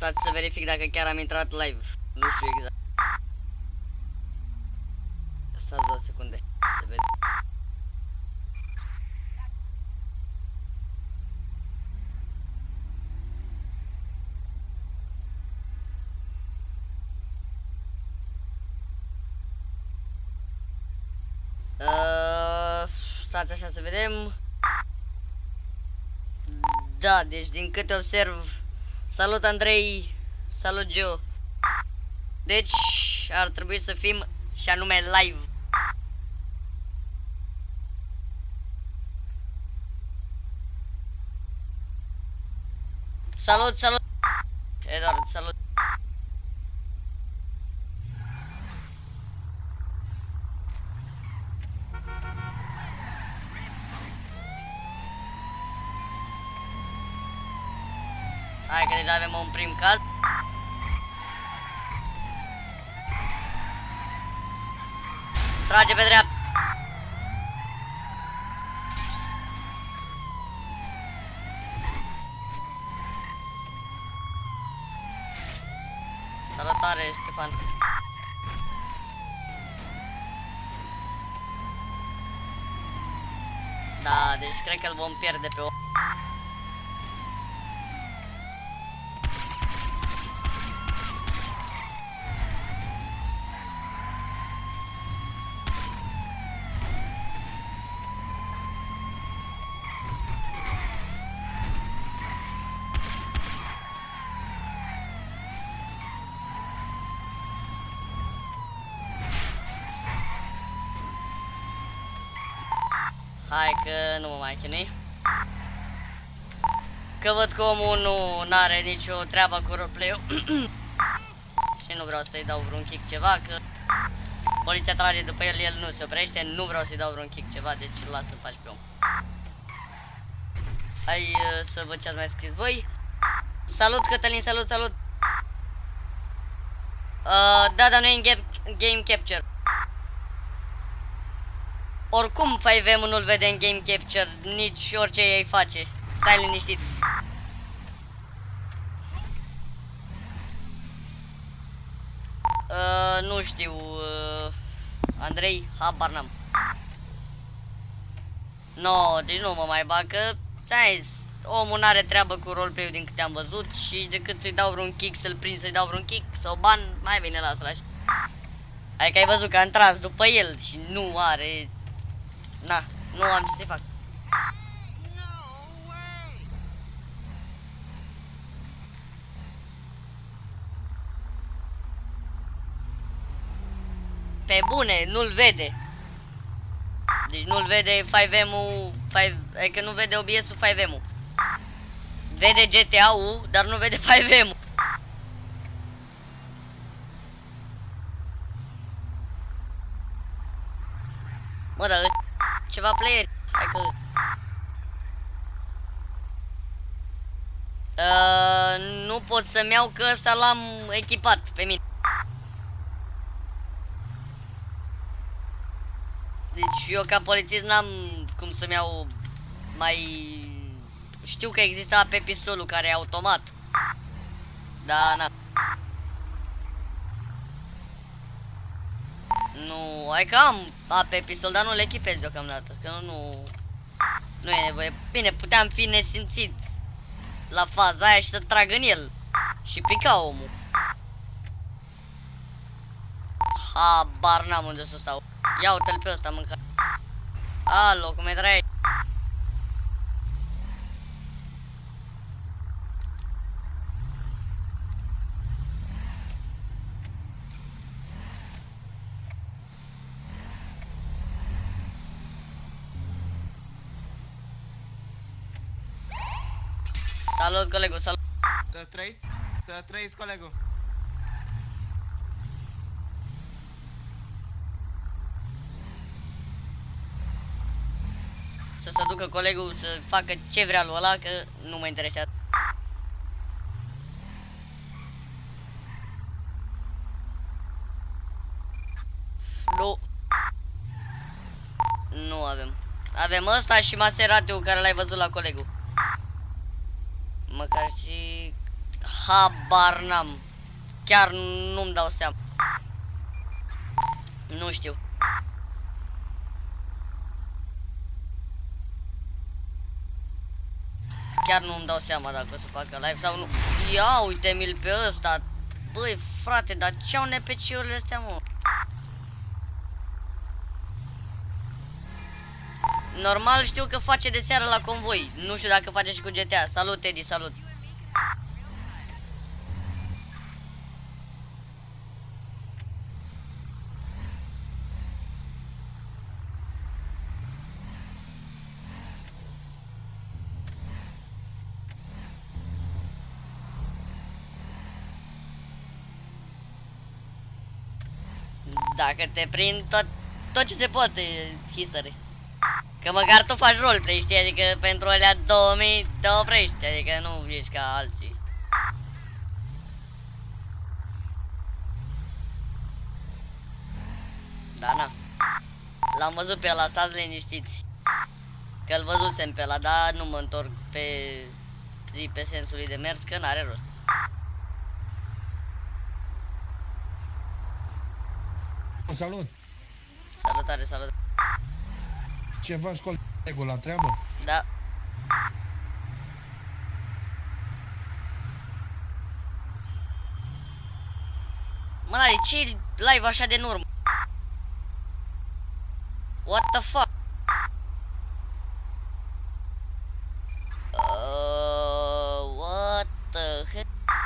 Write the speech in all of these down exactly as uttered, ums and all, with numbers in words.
Stați să verific dacă chiar am intrat live. Nu știu exact. Stați două secunde. Să vede. Uh, stați așa să vedem. Da, deci din câte observ. Salut Andrei. Salut Geo. Deci ar trebui să fim și anume live. Salut, salut Eduard, salut. Hai că deja avem un prim caz. Trage pe dreapta. Salutare, Ștefan. Da, deci cred că îl vom pierde pe o... Hai că nu mă mai chinui. Că văd că omul nu are nicio treabă cu roleplay-ul. Și nu vreau să-i dau vreun kick ceva, că poliția trage după el, el nu se oprește. Nu vreau să-i dau vreun kick ceva, deci îl las să faci pe om. Hai să văd ce ați mai scris voi. Salut Cătălin, salut, salut. uh, Da, dar nu e în game, game capture. Oricum cinci V M nu-l vede în game capture, nici orice ei face. Stai liniștit. Uh, nu știu, uh, Andrei, habar n-am. No, deci nu mă mai bag, că omul n-are treabă cu roleplay-ul din câte am văzut. Și decât să-i dau vreun kick, să-l prind, să-i dau vreun kick sau ban, mai bine lasă-l așa. Adică ai văzut că am tras după el și nu are... Na, nu am ce să-i fac. Pe bune, nu-l vede. Deci nu-l vede cinci V M-ul, adică nu vede O B S-ul cinci V M-ul. Vede G T A-ul, dar nu vede cinci V M-ul. Mă, dar ceva player. Hai că... Uh, nu pot să-mi iau, că ăsta l-am echipat pe mine. Deci eu ca polițist n-am cum să-mi iau mai... Știu că exista pe pistolul care e automat. Da, na. Nu, hai că am A pe pistol, dar nu le echipez deocamdată, că nu, nu, nu e nevoie. Bine, puteam fi nesimțit la faza aia și să trag în el și pica omul. Habar n-am unde să stau. Ia uite-l pe ăsta, mânca. Alo, cum e dragi? Salut, colegul, salut. Să trăiți, să trăiți, colegul. Să se ducă colegul să facă ce vrea lui ăla, că nu mă interesează. Nu. Nu avem. Avem ăsta și Maseratiul care l-ai văzut la colegul. Măcar și Habar n-am. Chiar nu-mi dau seama. Nu știu. Chiar nu-mi dau seama dacă o să facă live sau nu. Ia uite-mi-l pe ăsta. Băi frate, dar ce-au N P C-urile astea, mă? Normal știu că face de seară la convoi. Nu știu dacă face și cu G T A. Salut, Eddie, salut. Dacă te prind, tot, tot ce se poate, history. Că măcar tu faci roleplay, știi? Adică pentru alea două mii te oprești, adică nu ești ca alții. Da, na. L-am văzut pe ăla, stați liniștiți. Că-l văzusem pe ăla, dar nu mă întorc pe zi pe sensului de mers, că n-are rost. Salut! Salutare, salut. Ce faci, colegul, la treabă? Da. Mă, de ce live așa de în urmă? What the fuck? Uh, what the heck?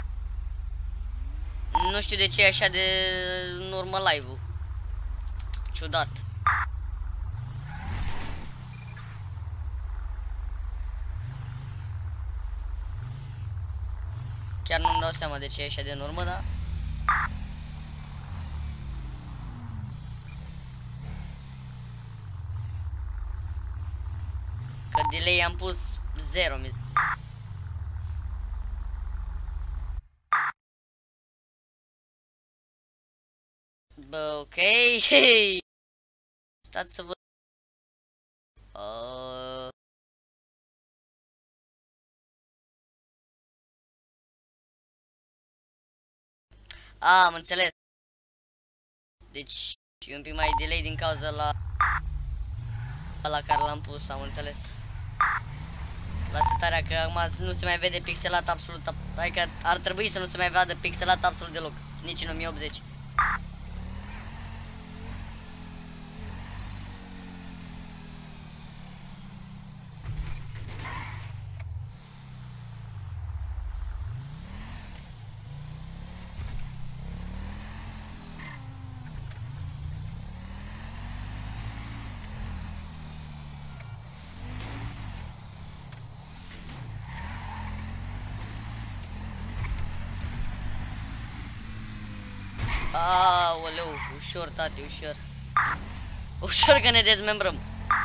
Nu știu de ce e așa de în urmă live-ul. Ciudat. Chiar nu-mi dau seama de ce e așa de în urmă, dar... Că delay am pus zero. Bă, ok. Stați să văd. Uh... A, am înțeles. Deci e un pic mai delay din cauza la la care l-am pus, am înțeles. La setarea că acum nu se mai vede pixelat absolut. Adică ar trebui să nu se mai vadă pixelat absolut deloc. Nici în o mie optzeci. Aoleu, ușor, tati, ușor. Ușor că ne dezmembrăm.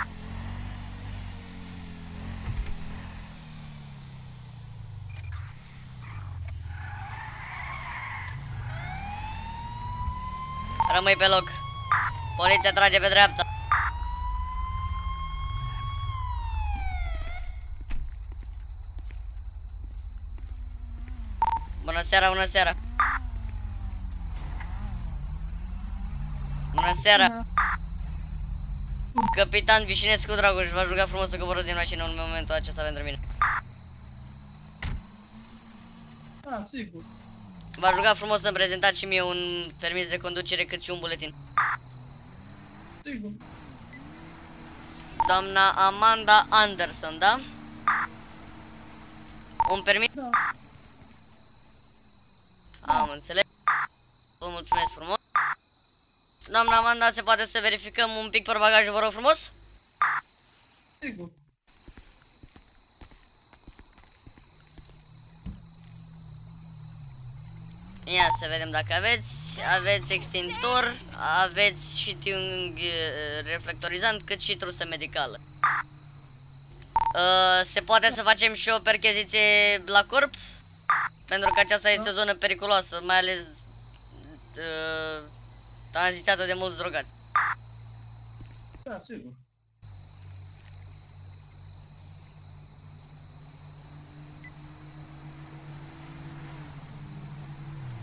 Rămâi pe loc. Poliția trage pe dreapta. Bună seara, bună seara. Bună seara. Capitan Vișinescu Dragoș, v-aș ruga frumos să coborâți din mașină în momentul acesta pentru mine. Da, sigur. V-aș ruga frumos să-mi prezentați și mie un permis de conducere cât și un buletin. Sigur. Doamna Amanda Anderson, da? Un permis? Da. Am înțeles. Vă mulțumesc frumos. Doamna Amanda, se poate să verificăm un pic pe bagajul, vă rog frumos? Sigur. Ia să vedem dacă aveți. Aveți extintor, aveți și tung reflectorizant, cât și trusă medicală. Uh, se poate să facem și o percheziție la corp? Pentru că aceasta este o zonă periculoasă, mai ales uh, tranzitată de mulți drogați. Da, sigur.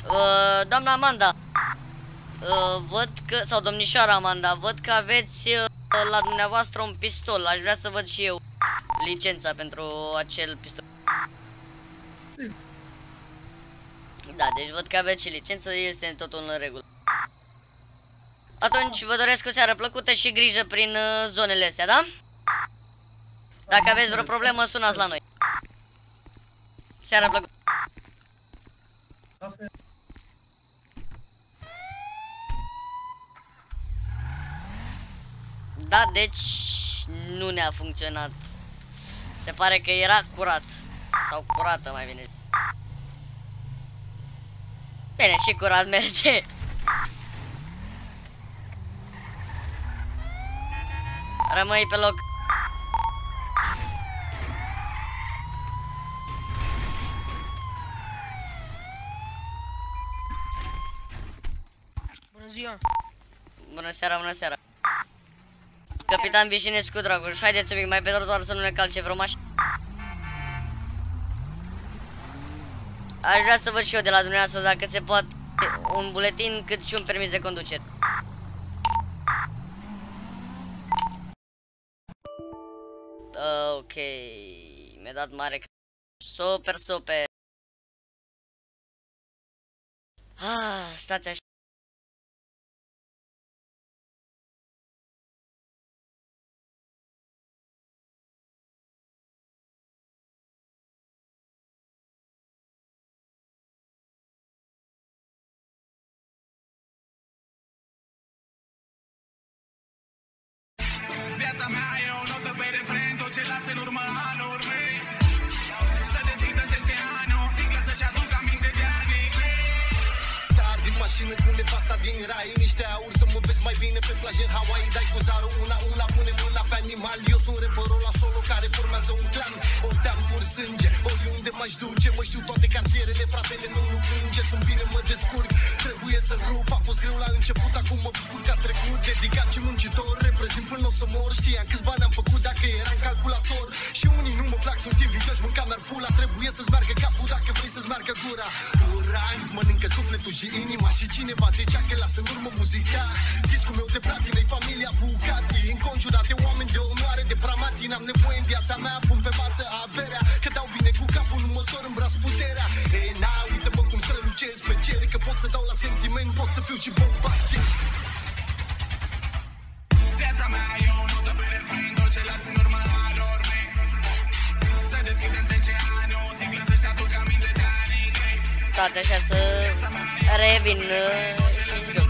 Uh, doamna Amanda, uh, văd că, sau domnișoara Amanda, văd că aveți uh, la dumneavoastră un pistol. Aș vrea să văd și eu licența pentru acel pistol. Da, deci văd că aveți și licență, este totul în regulă. Atunci vă doresc o seară plăcută și grijă prin uh, zonele astea, da? Dacă aveți vreo problemă, sunați la noi. Seară plăcută. Da, deci nu ne-a funcționat. Se pare că era curat. Sau curată, mai bine. Bine, și curat merge. Rămâi pe loc. Bună ziua! Bună seara, bună seara. Capitan Vișinescu, Dragoș, haideți un pic mai pe trotuar să nu ne calce vreo mașină. Aș vrea să văd și eu de la dumneavoastră, dacă se poate, un buletin cât și un permis de conducere. Ok, mi-a dat mare. Super, super. Ah, stați așa. Viața mea e o notă pe refren, tot ce lasă în urmă alor mei. Să deschidă zece ani, o sticlă să-și aducă aminte de anii grei. Sar din mașină cu nevasta din rai, niște aur să mă vezi mai bine pe plajă în Hawaii. Dai cu zarul una, una, pune mâna pe animal. Eu sunt rapperul la solo care formează un clan. Ori te-am pur sânge, oriunde m-aș duce. Mă știu toate cartierele, fratele meu nu plânge. Sunt bine, mă descurc, trebuie să rup. A fost greu la început, acum mă bucur că a trecut. Dedicat și muncitor, reprezint până o să mor. Știam câți bani am făcut dacă era în calculator. Și unii nu mă plac, sunt invidioși, mânca mi-ar pula. Trebuie să-ți meargă capul dacă vrei să-ți meargă gura. Ura, îți mănâncă sufletul și inima. Și cineva zicea că lasă în urmă muzica. Discul meu de platină-i familia Bugatti. Înconjurat de oameni de onoare, de pramatin. Am nevoie în viața mea, pun pe masă averea. Că dau bine cu capul, nu măsor în braț puterea. Ei, na, uite-mă cum strălucesc pe cer. Că pot să dau la sentiment, pot să fiu și bombardier. Viața mea e o notă pe refren, tot ce lasă în urmă alor mei. Să deschidă zece ani, o sticlă să-și aducă aminte de anii grei. Toate așa să revin și în joc.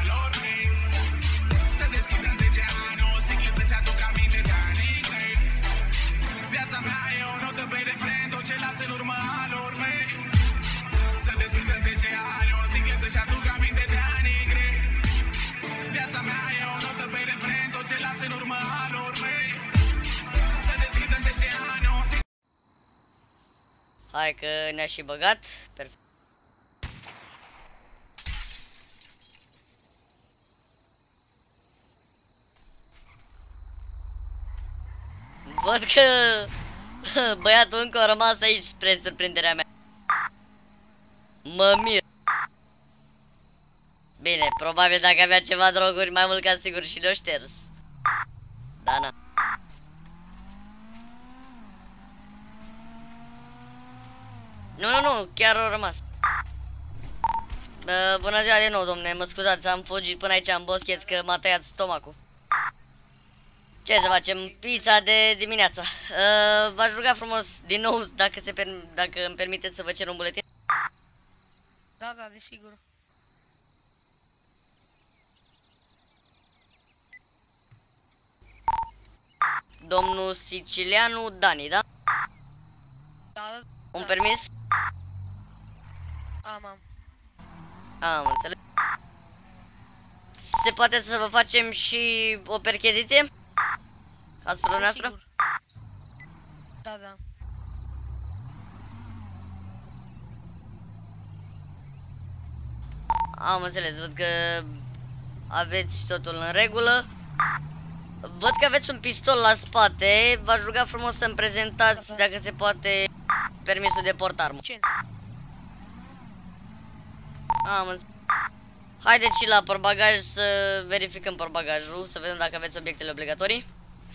Să deschidă zece ani, o sticlă să-și aducă aminte de anii grei. Viața mea e o notă pe refren, tot ce lasă în urmă alor mei. Să deschidă zece ani, o sticlă să-și aducă aminte de anii grei. Viața mea e o notă pe refren, tot ce lasă în urmă alor mei. Să deschidă zece ani, o sticlă. Hai că ne-a și băgat. Perfect. Văd că băiatul încă a rămas aici spre surprinderea mea. Mă mir. Bine, probabil dacă avea ceva droguri, mai mult ca sigur și le-o șters. Da, na. Nu, nu, nu, chiar a rămas. Uh, bună ziua de nou, domne, mă scuzați, am fugit până aici în boscheț că m-a tăiat stomacul. Ce să facem? Pizza de dimineață. Uh, V-aș ruga frumos din nou dacă, se per dacă îmi permiteți să vă cer un buletin. Da, da, desigur. Domnul Sicilianu Dani, da? Da, Un da. permis? Am, am. Am înțeles. Se poate să vă facem și o percheziție? Asupra dumneavoastră? Desigur. Da, da. Am înțeles, văd că aveți totul în regulă. Văd că aveți un pistol la spate. V-aș ruga frumos să-mi prezentați, dacă se poate, permisul de portarmă. Licență. Am înțeles. Haideți și la portbagaj să verificăm portbagajul, să vedem dacă aveți obiectele obligatorii.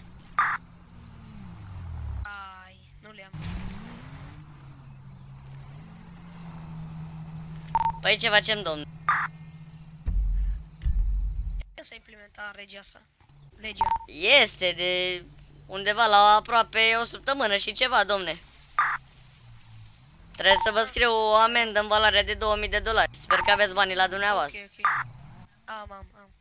Ai, nu le-am. Păi ce facem, domn? Cum să implementa legea asta? Legea. Este de undeva la aproape o săptămână și ceva, domne. Trebuie să vă scriu o amendă în valoare de două mii de dolari. Sper că aveți banii la dumneavoastră. Ok, ok. Am, am, am.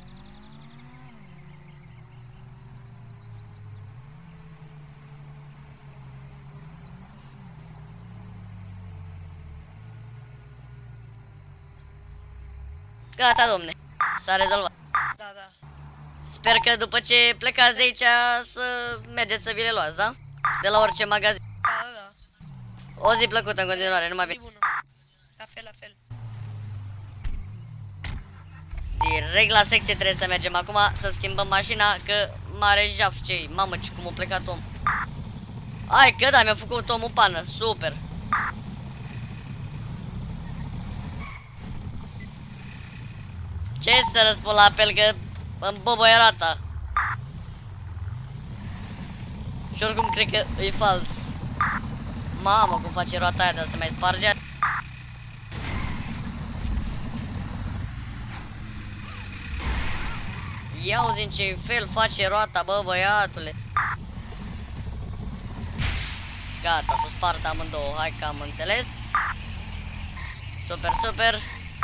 Gata, domne. S-a rezolvat. Da, da. Sper că după ce plecați de aici să mergeți să vi le luați, da? De la orice magazin. Da, da, da. O zi plăcută în continuare, numai Zi bine. bună. La fel, la fel. Direct la secție trebuie să mergem acum să schimbăm mașina, că mare jaf ce-i. Mamă, ce cum a plecat om. Hai că da, mi-a făcut omul pană, super. Ce să răspund la apel, că îmi băbăie roata. Și oricum cred că e fals. Mamă, cum face roata aia, dar se mai sparge. Ia uzi în ce fel face roata, bă, băiatule. Gata, s-o spart amândouă, hai că am înțeles. Super, super.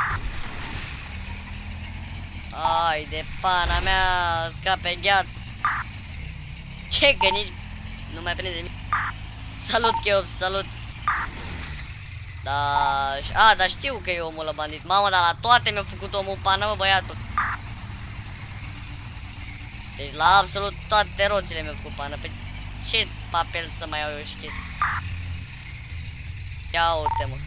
Ai de pana mea, scape gheață. Ce că nici nu mai prinde nimic. Salut, Cheops, salut. Da, a, dar știu că e omul la bandit. Mamă, dar la toate mi-a făcut omul pană, bă, băiatul. Deci la absolut toate roțile mi-a făcut pană. Pe ce papel să mai iau eu și chestii? Ia uite, mă.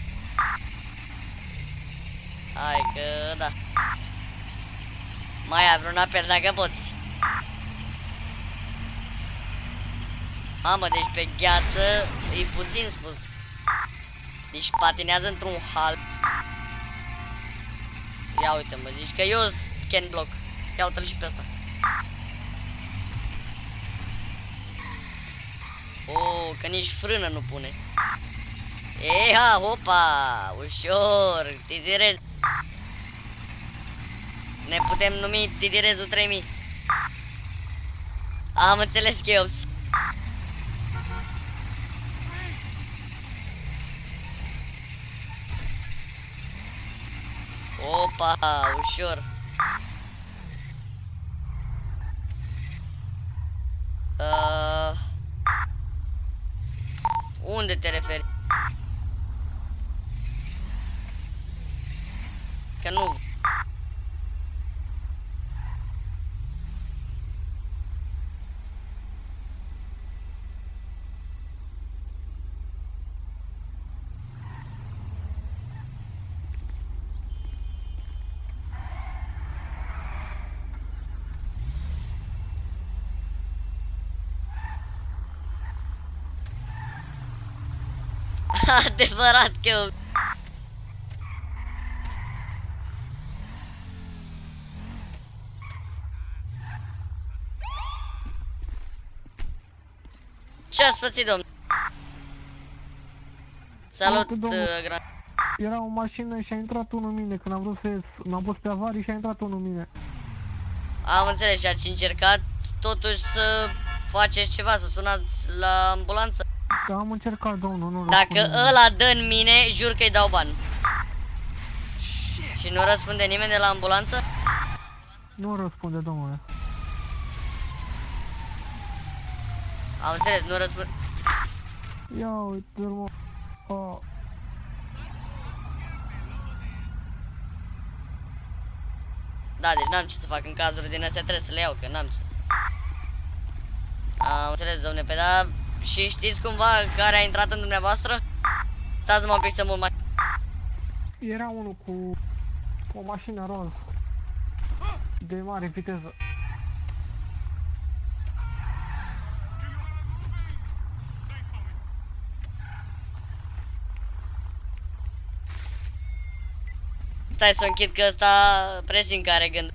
Hai că da. Mai ai vreun apel dacă poți. Mamă, deci pe gheață e puțin spus. Deci patinează într-un hal. Ia uite, mă, zici că eu scan block. Ia uite-l și pe ăsta. Oh, că nici frână nu pune. Eha, hopa, ușor, titirez. Ne putem numi titirezul trei mii. Am înțeles, Cheops. Opa, ușor. Uh, unde te referi? Că nu. Adevărat că eu... Ce-ați pățit, domn? Salut, uh, gran... Era o mașină și a intrat unul în mine. Când am vrut să ies, m-am pus pe avarii și a intrat unul în mine. Am înțeles și ați încercat totuși să faceți ceva, să sunați la ambulanță? Da, am încercat, domnul, nu Dacă răspunde. ăla dă în mine, jur că-i dau bani. Și nu răspunde nimeni de la ambulanță? Nu răspunde, domnule. Am înțeles, nu răspunde. Ia uite-l, mă. Oh. Da, deci n-am ce să fac în cazuri din astea, trebuie să le iau, că n-am ce să... Am înțeles, domne, pe da... Și știți cumva care a intrat în dumneavoastră? Stați numai un pic să mă mai... Era unul cu... cu o mașină roz. De mare viteză. Stai să închid că ăsta presimt că are gând.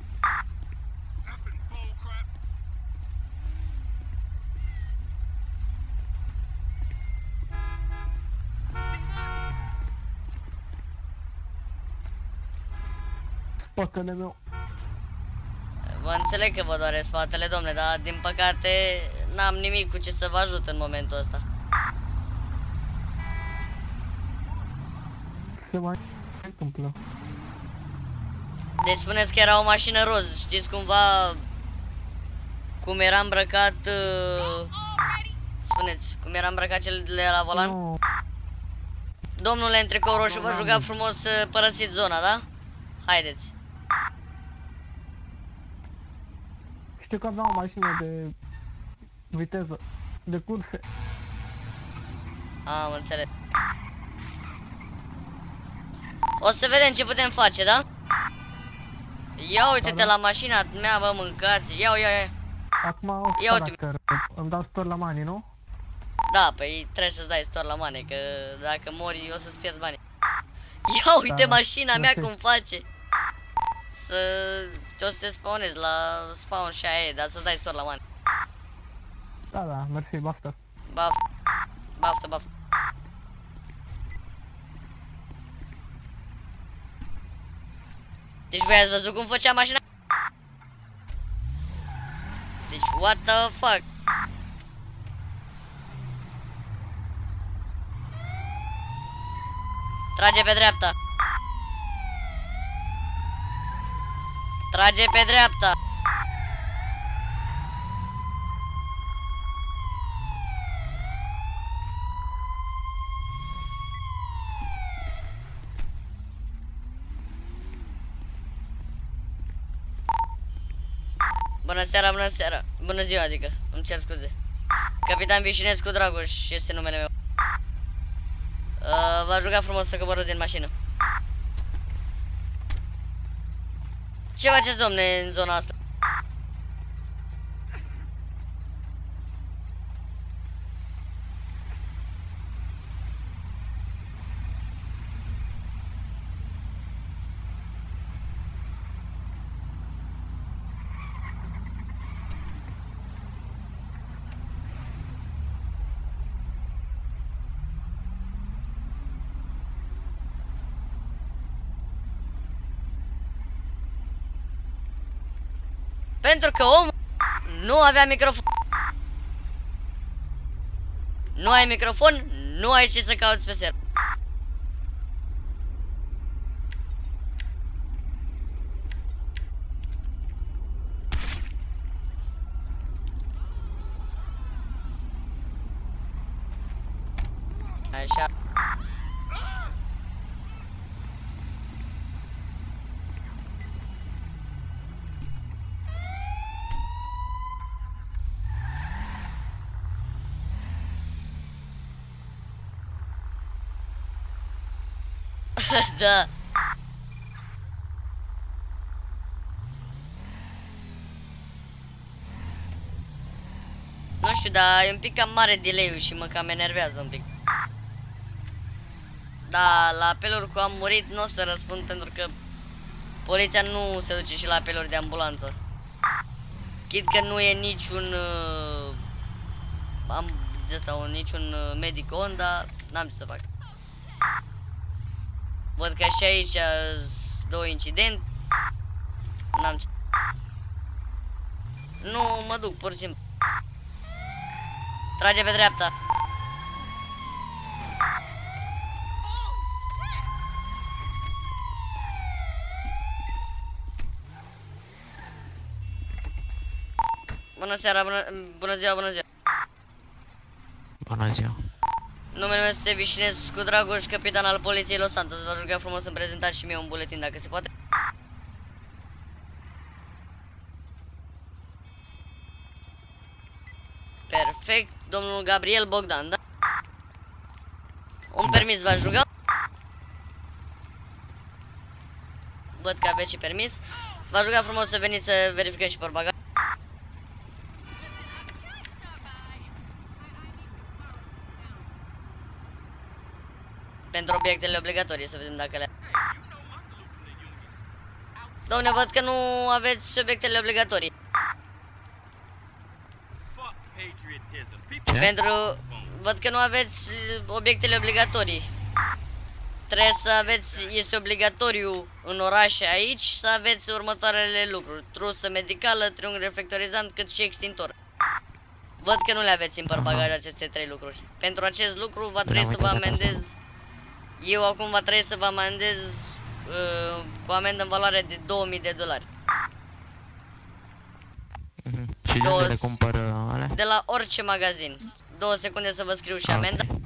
Spatele meu. Vă înțeleg că vă doare spatele, domne, dar din păcate n-am nimic cu ce să vă ajut în momentul ăsta. Se mai întâmplă. Deci spuneți că era o mașină roz, știți cumva cum era îmbrăcat... Uh... Spuneți, cum era îmbrăcat cel de la volan? Nu. Domnule, în tricou roșu, vă ruga frumos să părăsiți zona, da? Haideți. Știu că aveam o mașină de viteză, de curse. Am înțeles. O să vedem ce putem face, da? Ia uite-te la mașina mea, bă, mâncați. Ia, ia, ia. Acum o Ia să uite. îmi dau spăr la mani, nu? Da, păi trebuie să-ți dai store la mane, că dacă mori o să-ți pierzi banii. Ia uite Da, mașina mea mersi. cum face. Să... o să te spawnezi la spawn și aia e, dar să-ți dai store la mane. Da, da, mersi, baftă. Baftă, baftă, baftă. Deci voi ați văzut cum făcea mașina? Deci, what the fuck? Trage pe dreapta. Trage pe dreapta. Bună seara, bună seara. Bună ziua, adică. Îmi cer scuze. Capitan Vișinescu Dragoș este numele meu. Uh, v-aș ruga frumos să coborâți din mașină. Ce faceți, domne, în zona asta? Pentru că omul nu avea microfon. Nu ai microfon, nu ai ce să cauți pe server. Așa. Da. Nu știu, dar e un pic cam mare delay-ul și mă cam enervează un pic. Da, la apeluri cu am murit nu o să răspund pentru că poliția nu se duce și la apeluri de ambulanță. Chit că nu e niciun uh, am de asta, un, niciun uh, medic on, dar n-am ce să fac. Văd că și aici sunt două incidente. N-am ce... Nu mă duc, pur și simplu. Trage pe dreapta. Bună seara, bună, bună ziua, bună ziua. Bună ziua. Numele meu este Vișinescu Dragoș, capitan al poliției Los Santos. Vă ruga frumos să-mi prezentați și mie un buletin dacă se poate. Perfect, domnul Gabriel Bogdan, da? Un permis v-aș ruga? Văd că aveți și permis. V-aș ruga frumos să veniți să verificăm și portbagaj. Pentru obiectele obligatorii, să vedem dacă le... Dom'le, văd că nu aveți obiectele obligatorii. Ce? Pentru... Văd că nu aveți obiectele obligatorii. Trebuie să aveți... Este obligatoriu în orașe aici să aveți următoarele lucruri. Trusă medicală, triunghi reflectorizant, cât și extintor. Văd că nu le aveți în portbagaj aceste trei lucruri. Pentru acest lucru va trebui să vă amendez. Eu acum va trebui să vă amendez uh, cu amendă în valoare de două mii de dolari. Mhm. Și de Două- unde le cumpăr uh, alea? De la orice magazin. Două secunde să vă scriu și Ah, amenda. ok.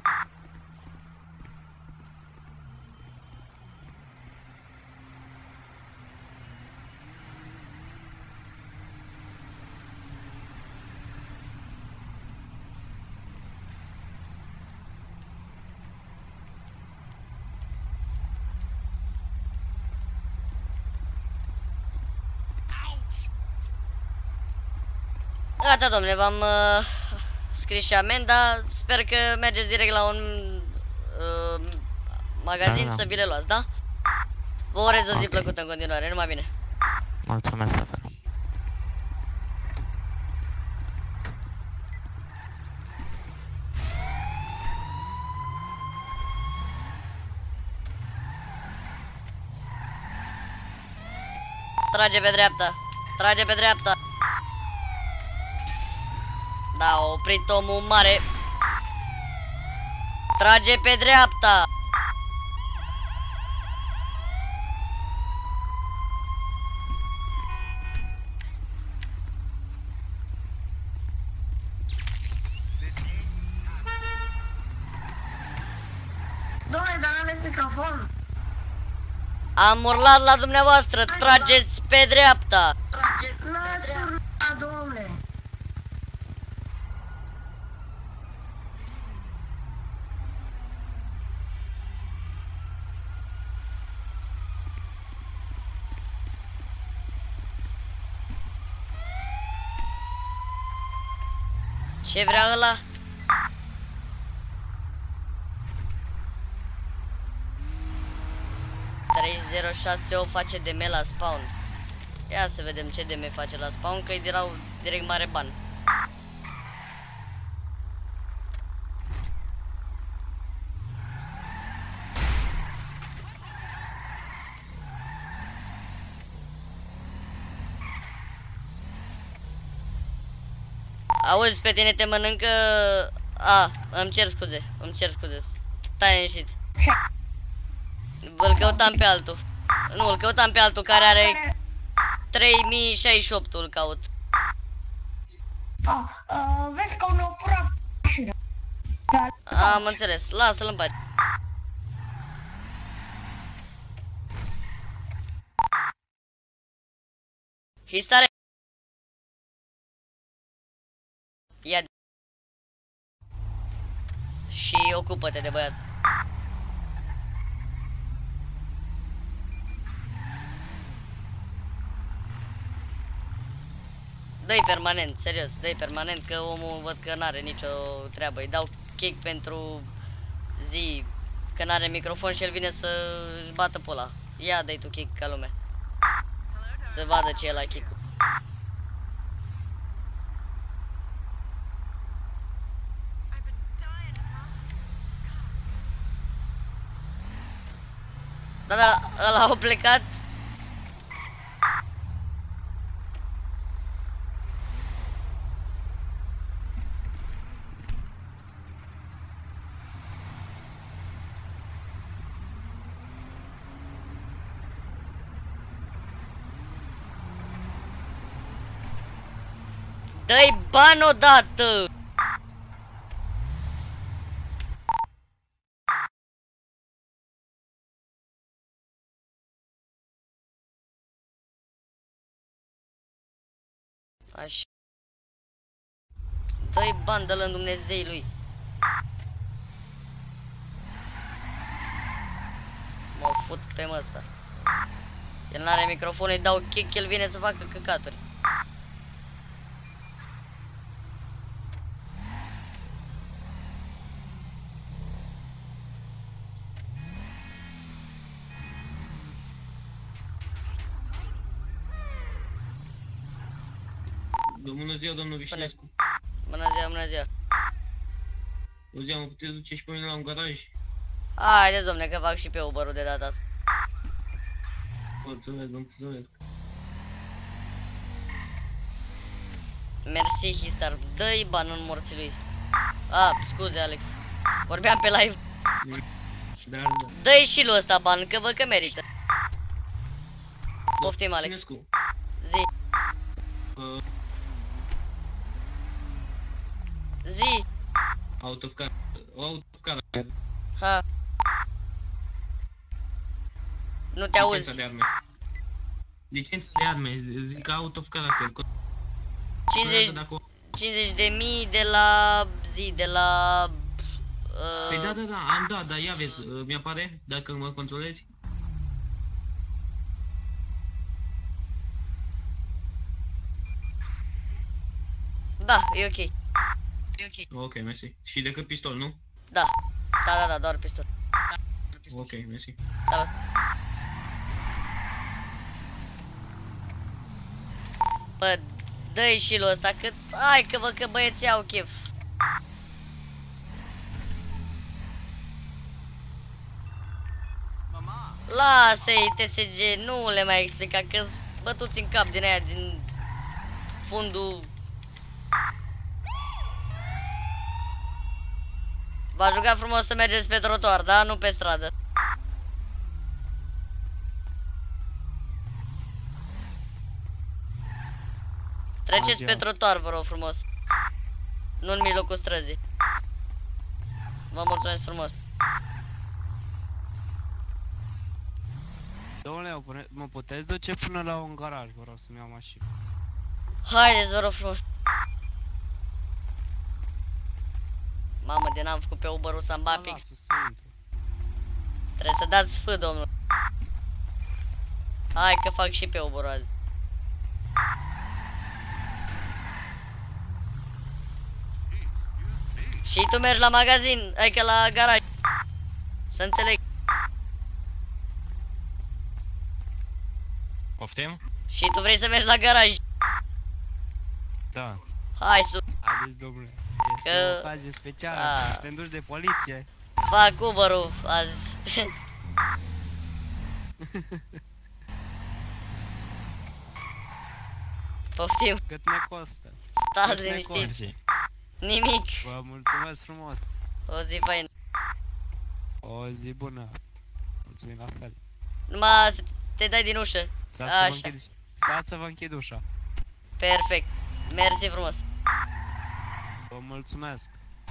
Gata, domnule, v-am uh, scris și amenda. Sper că mergeți direct la un uh, magazin Da, da. să vi le luați, da? Vă urez o zi Ok. plăcută în continuare, numai bine. Mulțumesc, la fel. Trage pe dreapta. Trage pe dreapta. Da, a oprit omul mare. Trage pe dreapta. Doamne, dar n-aveți microfon. Am urlat la dumneavoastră. Trageți pe dreapta. N-ați urlat, domnule. Ce vrea ăla? trei zero șase opt face D M la spawn. Ia să vedem ce D M face la spawn, că-i de la direct mare ban. Auzi, pe tine te mănâncă... A, îmi cer scuze, îmi cer scuze. Stai liniștit. Îl căutam pe altul. Nu, îl căutam pe altul care are trei mii șaizeci și opt, îl caut. Ah, uh, vezi că mi-au furat mașina. Am înțeles, lasă-l în pace. Histare. Ia. Și ocupă-te de băiat. Dă-i permanent, serios, dă-i permanent că omul văd că n-are nicio treabă. Îi dau kick pentru zi, că n-are microfon și el vine să-și bată pe ăla. Ia dă-i tu kick ca lume. Să vadă ce e la kick-ul. Da, da, ăla a plecat. Dă-i bani odată! Așa. Dă-i bani, dă-l în Dumnezei lui. Mă fut pe măsa. El n-are microfon, îi dau kick, el vine să facă căcaturi. Bună ziua, domnul Vișinescu. Bună ziua, bună ziua. Bună ziua, mă puteți duce și pe mine la un garaj? Haideți, domne, că fac și pe Uber-ul de data asta. Mulțumesc, vă mulțumesc. Mersi, Histar. Dă-i banul în morții lui. Ah, scuze, Alex. Vorbeam pe live. Da, da. Dă-i și lui ăsta ban, că văd că merită. Poftim, Alex. Vișinescu. Zi. Uh, Zi. out of car. Out of car. Ha. Nu te Licența auzi. de arme. Licența de arme, zi- zic out of character. cincizeci, Dacă... cincizeci de mii de la zi, de la... Păi da, Uh, da, da, am dat, dar ia vezi, uh, mi-apare dacă mă controlezi. da, e ok. Ok, mersi. Și decât pistol, nu? Da. Da, da, da, doar pistol. Ok, mersi. Salut. Bă, dă-i și lui ăsta, că... Hai că văd că băieții au chef. Lasă-i T S G, nu le mai explica, că-s bătuți în cap din aia, din fundul... V-a jucat frumos să mergeți pe trotuar, da? Nu pe stradă. Treceți pe trotuar, vă rog frumos. Nu în mijlocul străzii. Vă mulțumesc frumos. Domnule, mă puteți duce până la un garaj, vă rog să-mi iau mașină. Haideți, vă rog frumos. Mamă, de n-am făcut pe Uber-ul să-mi bat pix. Lasă să intru. Trebuie să dați F, domnul. Hai că fac și pe Uber-ul azi. Și tu mergi la magazin, adică la garaj. Să înțeleg. Poftim? Și tu vrei să mergi la garaj. Da. Hai sus. Haideți, domnule. Este Că- o ocazie specială. A. Suntem duși de poliție. Fac Uber-ul azi. Poftim. Cât ne costă? Stați Cât ne liniștiți. costă? Nimic. Vă mulțumesc frumos. O zi faină. O zi bună. Mulțumim la fel. Numai să te dai din ușă. Stați să vă Așa. închid, stați să vă închid ușa. Perfect. Mersi frumos. Vă mulțumesc.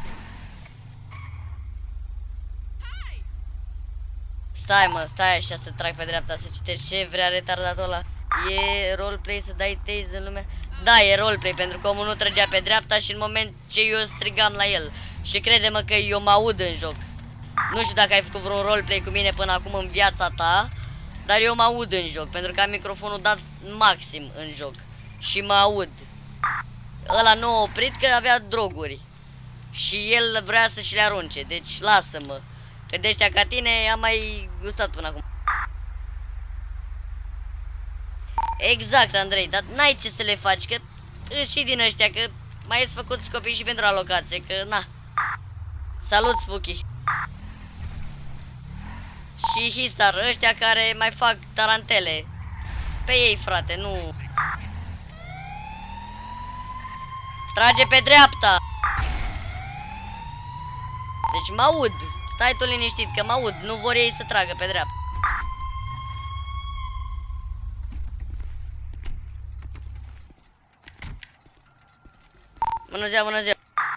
Stai mă, stai așa să trag pe dreapta să citești ce vrea retardatul ăla. E roleplay să dai tase în lume? Da, e roleplay pentru că omul nu trăgea pe dreapta și în moment ce eu strigam la el. Și crede-mă că eu mă aud în joc. Nu știu dacă ai făcut vreun roleplay cu mine până acum în viața ta, dar eu mă aud în joc pentru că am microfonul dat maxim în joc. Și mă aud. Ăla nu a oprit că avea droguri. Și el vrea să și le arunce, deci lasă-mă. Că de ăștia ca tine am mai gustat până acum. Exact, Andrei, dar n-ai ce să le faci, că și din ăștia, că mai ești făcuți copii și pentru alocație, că na. Salut, Spooky. Și Histar, ăștia care mai fac tarantele. Pe ei, frate, nu. Trage pe dreapta. Deci mă aud. Stai tu liniștit că mă aud. Nu vor ei să tragă pe dreapta. Bună ziua, bună ziua.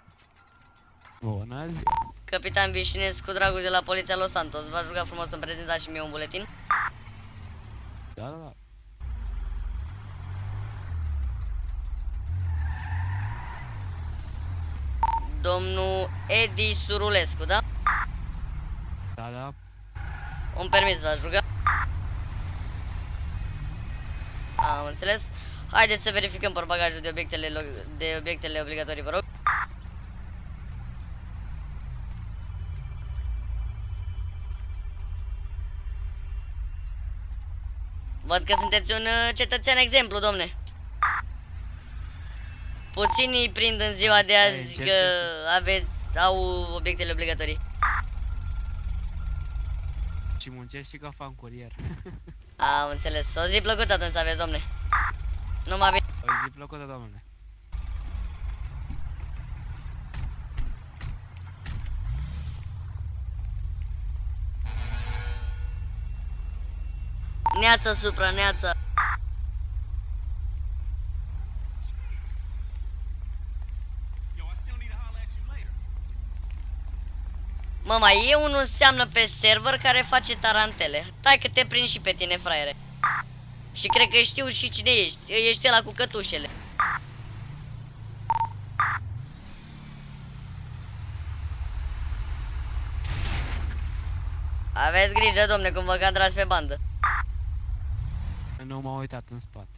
Bună ziua. Capitan Vișinescu Dragoș de la Poliția Los Santos. V-aș ruga frumos să-mi prezentați și mie un buletin. Da, da, da. Domnul Edi Surulescu, da? Da, da. Un permis v-aș ruga. Am înțeles. Haideți să verificăm portbagajul de obiectele, lo- de obiectele obligatorii, vă rog. Văd că sunteți un uh, cetățean exemplu, domne. Puținii prind în ziua de azi că aveți, au obiectele obligatorii. Și muncești și ca fan curier. Am înțeles. O zi plăcută atunci să aveți, domne. Numai bine. O zi plăcută, domnule. Neața supra, neața. Mă, mai e unul seamnă pe server care face tarantele. Stai că te prind și pe tine, fraiere. Și cred că știu și cine ești. Ești ăla cu cătușele. Aveți grijă, domne, cum vă cadrați pe bandă. Nu m-am uitat în spate.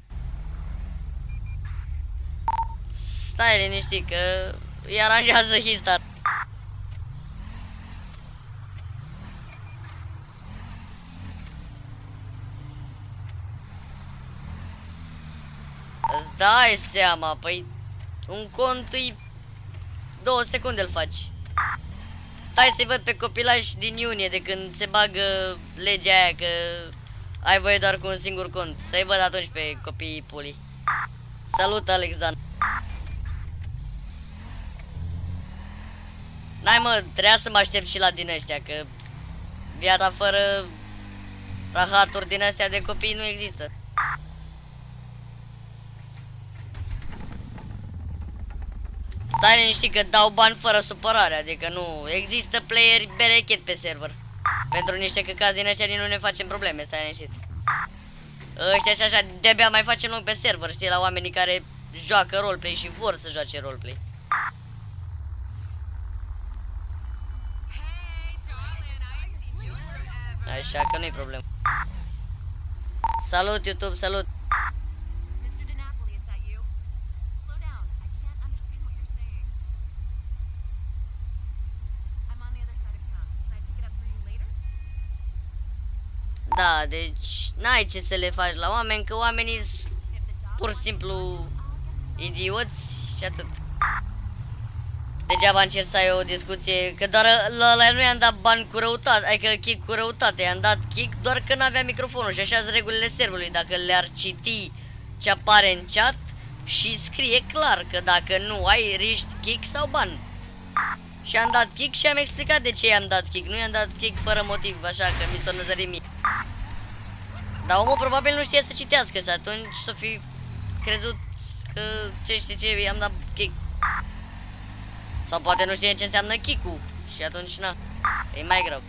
Stai liniștit că îi aranjează Histar. Îți dai seama, păi un cont îi două secunde îl faci. Stai să-i văd pe copilași din iunie de când se bagă legea aia că ai voie doar cu un singur cont. Să-i văd atunci pe copiii puli. Salut, Alex Dan. N-ai mă, trebuia să mă aștept și la din ăștia, că viața fără rahaturi din astea de copii nu există. Stai liniștit că dau bani fără supărare, adică nu există playeri berechet pe server. Pentru niște căcați din ăștia nu ne facem probleme, stai liniștit. Ăștia și așa, de-abia mai facem loc pe server, știi, la oamenii care joacă roleplay și vor să joace roleplay. Așa că nu-i problemă. Salut YouTube, salut. Da, deci n-ai ce să le faci la oameni, că oamenii sunt pur și simplu idioți și atât. Degeaba încerc să ai o discuție, că doar la ăla nu i-am dat bani cu răutate, adică kick cu răutate, i-am dat kick doar că n-avea microfonul și așa sunt regulile serverului. Dacă le-ar citi ce apare în chat și scrie clar că dacă nu ai, riști kick sau ban. Și am dat kick și am explicat de ce i-am dat kick, nu i-am dat kick fără motiv, așa că mi s-o năzărit mie. Dar omul probabil nu știe să citească și atunci să fi crezut că ce știe ce i-am dat kick. Sau poate nu știe ce înseamnă kick-ul și atunci na, e mai greu.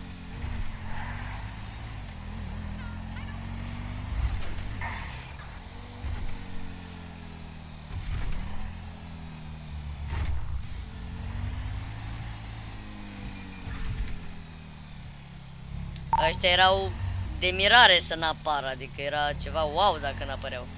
Ăștia erau de mirare să n-apară, adică era ceva wow dacă n-apăreau.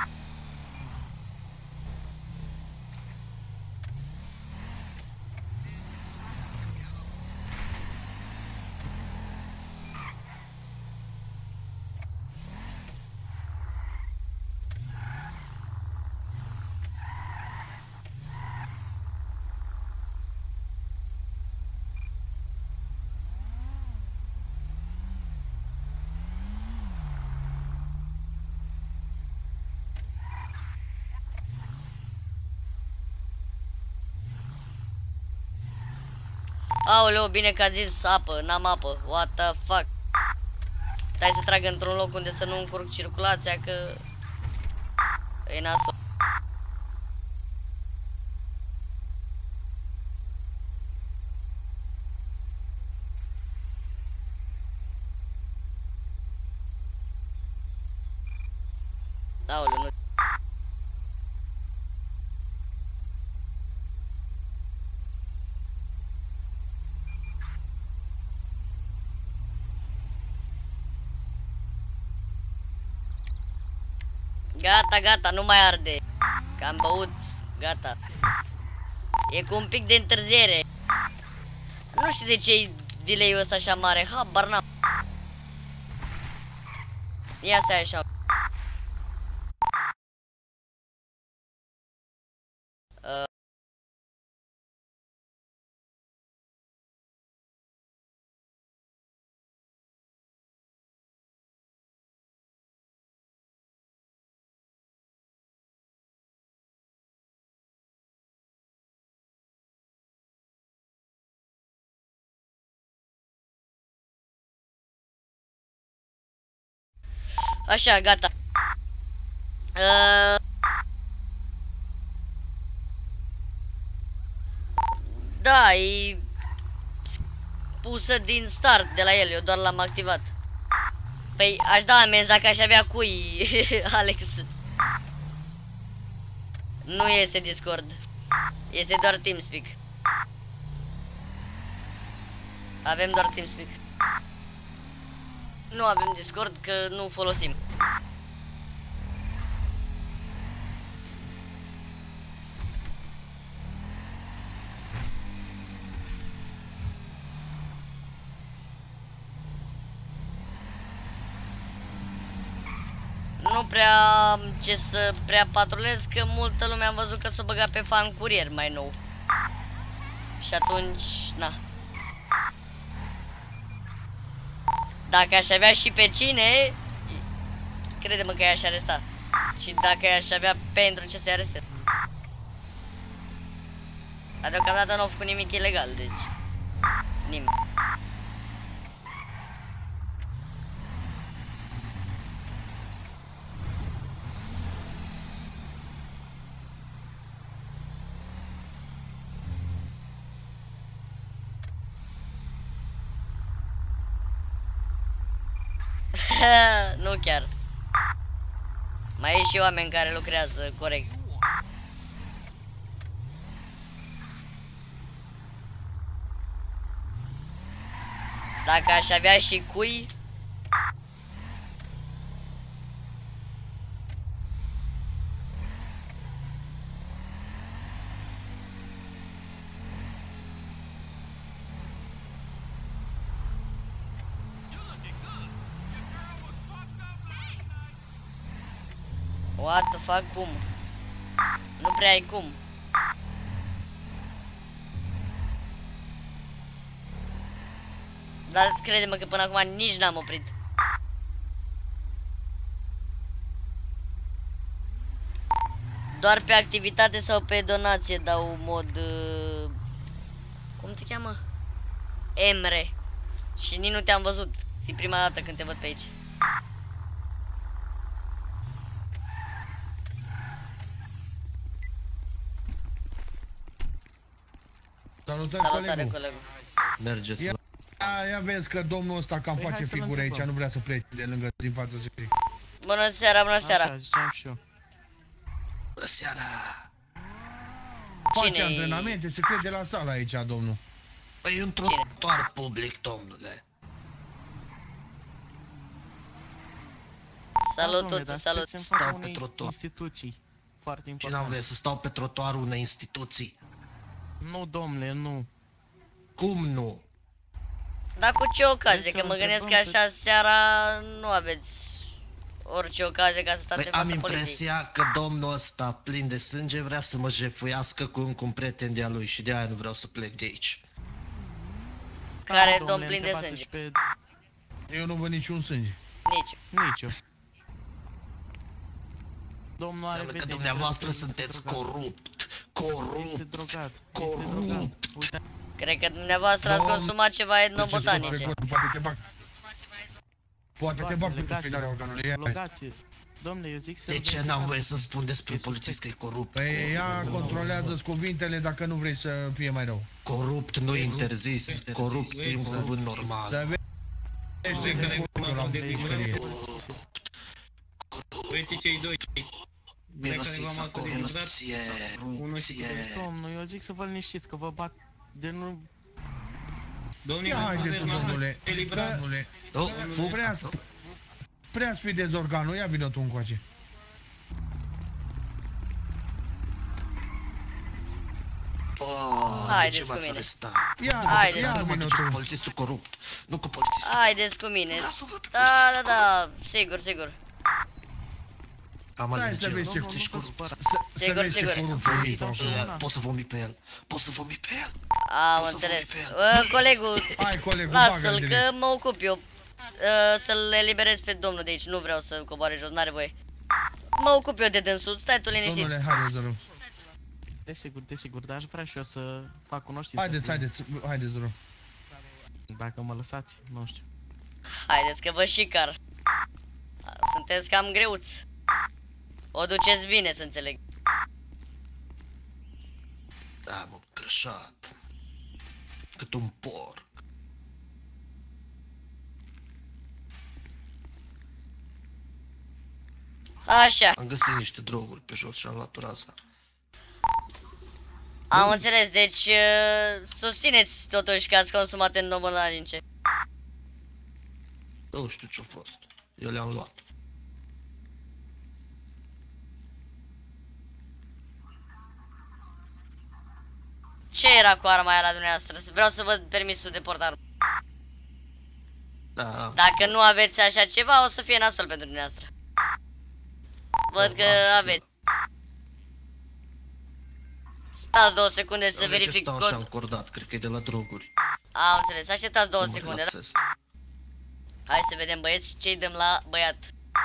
Aoleu, bine că a zis apă, n-am apă, what the fuck. Stai să trag într-un loc unde să nu încurc circulația, că e nasol. Aoleu, nu. Gata, gata, nu mai arde. Că am băut, gata. E cu un pic de întârziere. Nu știu de ce e delay-ul ăsta așa mare, habar n-am. Ia stai așa. Așa, gata. Uh... Da, e pusă din start de la el, eu doar l-am activat. Păi aș da amenzi dacă aș avea cui, Alex. Nu este Discord. Este doar TeamSpeak. Avem doar TeamSpeak. Nu avem Discord că nu folosim. Nu prea am ce să prea patrulez, că multă lume am văzut că s-o băga pe fan curier mai nou. Și atunci, na. Dacă aș avea și pe cine, crede-mă că i-aș aresta. Și dacă i-aș avea pentru ce să-i arestez. Dar deocamdată nu au făcut nimic ilegal, deci nimic. Nu chiar. Mai e și oameni care lucrează corect. Dacă aș avea și cui, what the fuck, cum? Nu prea ai cum. Dar crede-mă că până acum nici n-am oprit. Doar pe activitate sau pe donație dau mod... Uh, cum te cheamă? Emre. Și nici nu te-am văzut. E prima dată când te văd pe aici. Salutări, Salutare, colegul. colegul. Mergeți. Ia, ia vezi că domnul ăsta cam Păi, face hai să-l figure aici, întrebăm. nu vrea să plece de lângă, din față să fie. Bună seara, bună seara. Așa, ziceam și eu. Bună seara! Face Cine-i- antrenamente, se crede la sală aici, domnul. Păi e un trotuar public, domnule. Salut, domnule, toți, dar salut. sunteți în fața Stau pe unei trotuar. instituții foarte Și n-am importante. voie să stau pe trotuarul unei instituții. Nu, domnule, nu. Cum nu? Dar cu ce ocazie? Vreți Că să mă gândesc că întrebăm pe- așa seara nu aveți orice ocazie ca să stați Păi în am fața poliției. impresia că domnul ăsta plin de sânge vrea să mă jefuiască cu încă un prieten de-a lui și de-aia nu vreau să plec de aici. Care Da, domn domnule, plin de întrebați-l sânge. și pe... Eu nu văd niciun sânge. Nici. Nici eu. Domnul are Înseamnă că vedere, dumneavoastră este sunteți drogat. corupt. Este Corupt. drogat. Este Corupt. drogat. Uite, Cred că dumneavoastră ați Domn- consumat ceva etnobotanice. Poate te bag. Poate te luați-l, bag pentru legați-l. finarea organului. Ia. Logați-l. Domnule, eu zic să... De ce n-am voie să spun despre un polițist că e corupt? Păi ia, controlează-ți cuvintele dacă nu vrei să fie mai rău. Corupt nu interzis, corupt e un cuvânt normal. Să vezi ce cuvântul la pușcărie. Uite cei doi. Mirosița, corupție, corupție. Domnul, eu zic să vă liniștiți, că vă bat de nu... Domnule, Ia haide tu, domnule. Eliberat. Domnule. Oh, fug. Prea, prea spidezi organul, ia vină tu încoace. Oh, de Haideți ce cu m-ați mine. arestat? Ia, Haideți. ia Nu mă vină duceți cu tu. polițistul corupt, nu cu polițistul. Haideți cu mine. Vreau să văd pe Da, da, polițistul da, sigur, sigur. Am Stai alergie, să vezi ce nu ești nu vă corupt. Să, să Sigur, vezi ce sigur. corupt Vomit ești, pe domnule. el, pot să vomit pe el, pot să vomit pe el. Am O să înțeles. vorbim pe Uh, colegul, Hai, colegul, lasă-l bagă-l că direct. mă ocup eu. Uh, să-l eliberez pe domnul de aici. Nu vreau să coboare jos, n-are voie. Mă ocup eu de dânsul, stai tu liniștit. Domnule, haideți, vă rog. Desigur, desigur, dar aș vrea și eu să fac cunoștință. Haideți, cu- haideți, haideți, vă rog. Dacă mă lăsați, nu știu. Haideți că vă și car. Sunteți cam greuți. O duceți bine, să înțeleg. Da, mă, crășat. Cât un porc. Așa. Am găsit niște droguri pe jos și am luat raza. Am înțeles, deci uh, susțineți totuși că ați consumat endomonalince. Nu știu ce-a fost. Eu le-am luat. Ce era cu arma aia la dumneavoastră? Vreau să văd permisul de portar. Da. Dacă nu aveți așa ceva, o să fie nasol pentru dumneavoastră. Văd că aveți. Stați două secunde să verific stau cod. așa încordat, cred că e de la droguri. Am înțeles, așteptați două Mă secunde, da? relaxez. Hai să vedem, băieți, ce-i dăm la băiat.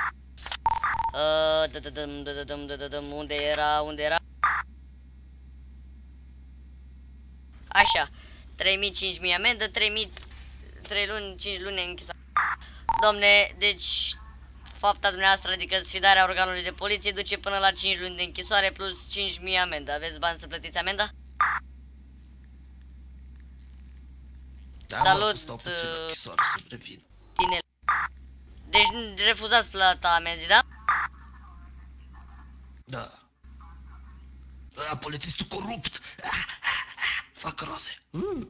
Uh, dă-dă-dăm, dă-dă-dăm, dă-dă-dăm, unde era, unde era? Așa, trei mii, cinci mii amendă, trei mii, trei luni, cinci luni închisoare. Domne, deci fapta dumneavoastră, adică sfidarea organului de poliție, duce până la cinci luni de închisoare plus cinci mii amendă. Aveți bani să plătiți amenda? Da, Salut, mă, să stau puțin la închisoare să revin. tineri. Deci refuzați plata amenzii, da? Da. Ăla, polițistul corupt! Fac roze. Uh.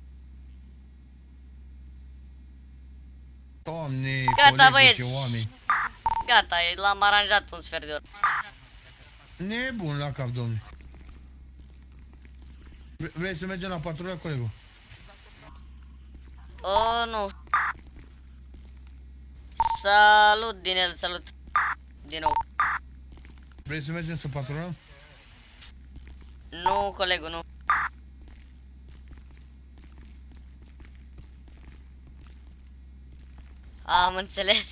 Doamne, Gata, colegi, băieți. ce oameni. Gata, l-am aranjat un sfert de oră. Nebun la cap, domne. Vre- Vrei să mergem la patrulă, colegul? Oh, nu. Salut, Dinel, salut. Din nou. Vrei să mergem să patrulăm? Nu, colegul, nu. Am înțeles.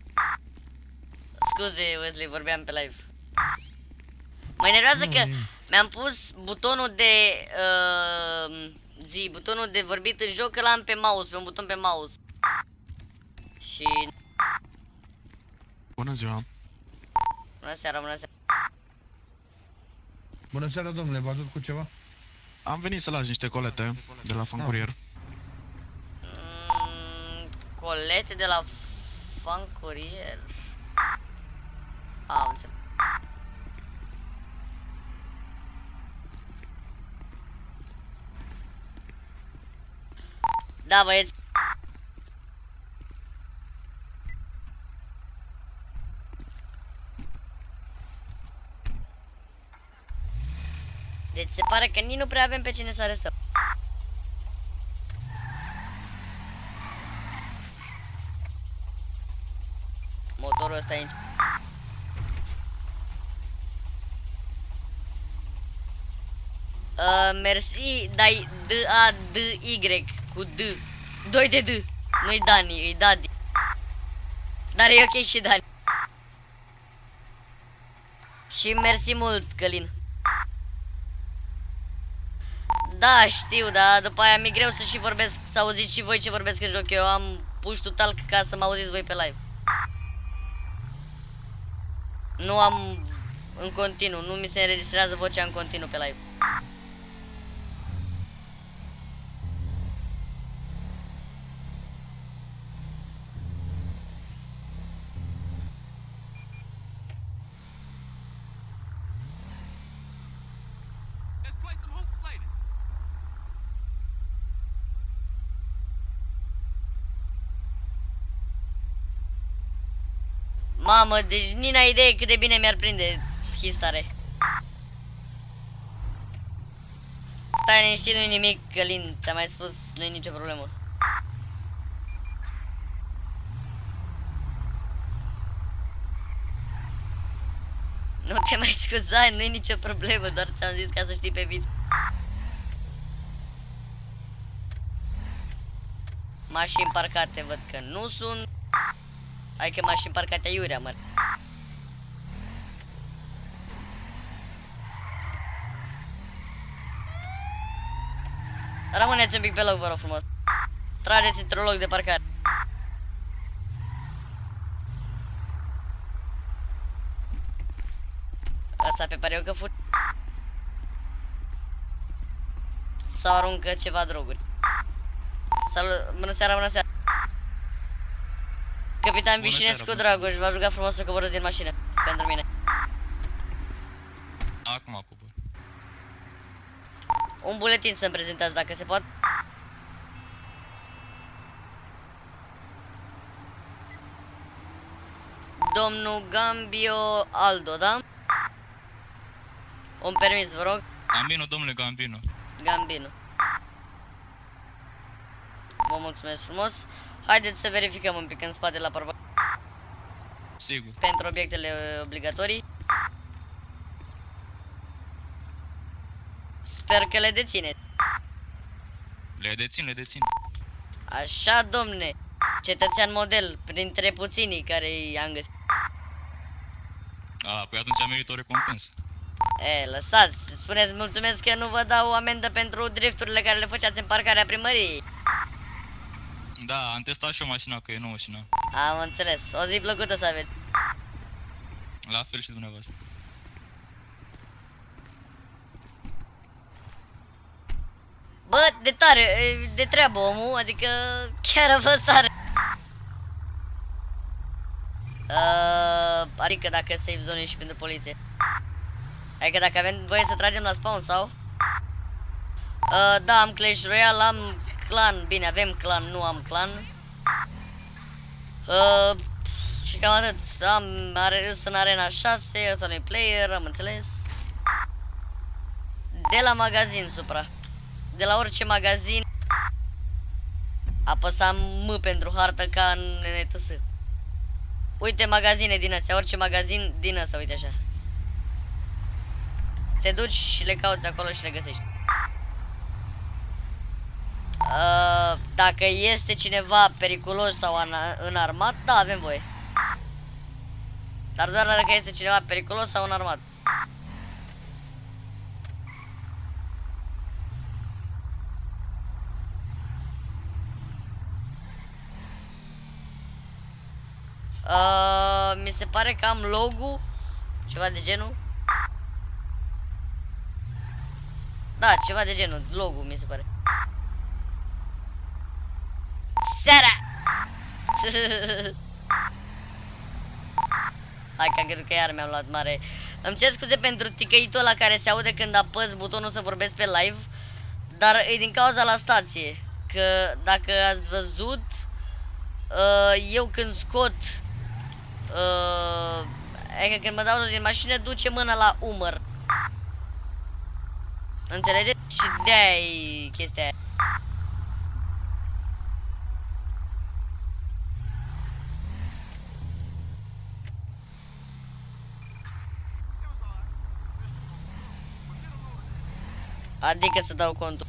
Scuze, Wesley, vorbeam pe live. Mă enervează că mi-am pus butonul de uh, zi, butonul de vorbit în joc, că l-am pe mouse, pe un buton pe mouse. Și... Bună ziua. Bună seara, bună seara. Bună seara, domnule, vă ajut cu ceva? Am venit să las niște colete de la Fan Courier. Mm, colete de la Fan Courier. Am înțeles. Da, băieți. Deci se pare că nici nu prea avem pe cine să arestăm. Motorul ăsta e aici. Uh, mersi, dai D-A-D-Y cu D. Doi de D. Nu-i Dani, e Dadi. Dar e ok și Dani. Și mersi mult, Călin. Da, știu, dar după aia mi-e greu să și vorbesc, să auziți și voi ce vorbesc în joc. Eu am push total ca să mă auziți voi pe live. Nu am în continuu, nu mi se înregistrează vocea în continuu pe live. Mamă, deci nici n-ai idee cât de bine mi-ar prinde histare. Stai liniștit, nu-i nimic, Călin, ți-am mai spus, nu-i nicio problemă. Nu te mai scuza, nu-i nicio problemă, doar ți-am zis ca să știi pe vid. Mașini parcate văd că nu sunt. Hai că mașini parcate aiurea, mă. Rămâneți un pic pe loc, vă rog frumos. Trageți într-un loc de parcare. Asta pe pare eu că fut. Sau aruncă ceva droguri. Salut, bună seara, bună seara. Capitan Vișinescu Dragoș, v-a jucat frumos să coborâți din mașină. Pentru mine. Acum cobor. Un buletin să-mi prezentați dacă se poate. Domnul Gambio Aldo, da? Un permis, vă rog. Gambino, domnule Gambino. Gambino. Vă mulțumesc frumos. Haideți să verificăm un pic în spate la parva. Sigur. Pentru obiectele obligatorii. Sper că le dețineți. Le dețin, le dețin. Așa, domne. Cetățean model, printre puținii care i-am găsit. A, păi atunci am meritat o recompensă. E, lăsați, spuneți mulțumesc că nu vă dau amendă pentru drifturile care le făceați în parcarea primăriei. Da, am testat și o mașină, că e nouă și nouă. Am înțeles, o zi plăcută să aveți. La fel și dumneavoastră. Bă, de tare, de treabă omul, adică chiar a fost tare. Uh, adică dacă save zone și pentru poliție. Adică dacă avem voie să tragem la spawn sau? Uh, da, am Clash Royale, am clan, bine, avem clan, nu am clan. Uh, și cam atât, am are în arena șase, ăsta nu-i player, am înțeles. De la magazin, supra. De la orice magazin. Apăsam M pentru hartă ca în N T S. Uite magazine din astea, orice magazin din asta, uite așa. Te duci și le cauți acolo și le găsești. Uh, dacă este cineva periculos sau înarmat, da, avem voie. Dar doar dacă este cineva periculos sau înarmat. Uh, mi se pare că am logo, ceva de genul. Da, ceva de genul, logo mi se pare. Seara! Hai că am crezut că iar mi-am luat mare. Îmi cer scuze pentru ticăitul ăla care se aude când apăs butonul să vorbesc pe live. Dar e din cauza la stație. Că dacă ați văzut, eu când scot, adică când mă dau jos din mașină, duce mâna la umăr. Înțelegeți? Și de-aia e chestia aia. Adică să dau contul.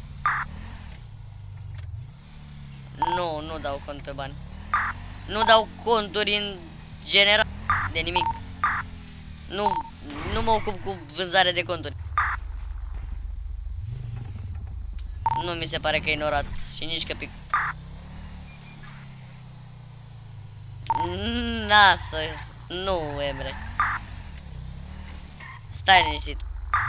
Nu, nu dau cont pe bani. Nu dau conturi în general de nimic. Nu, nu mă ocup cu vânzare de conturi. Nu mi se pare că e ignorat și nici că pic. Nasă, nu, Emre. Stai liniștit.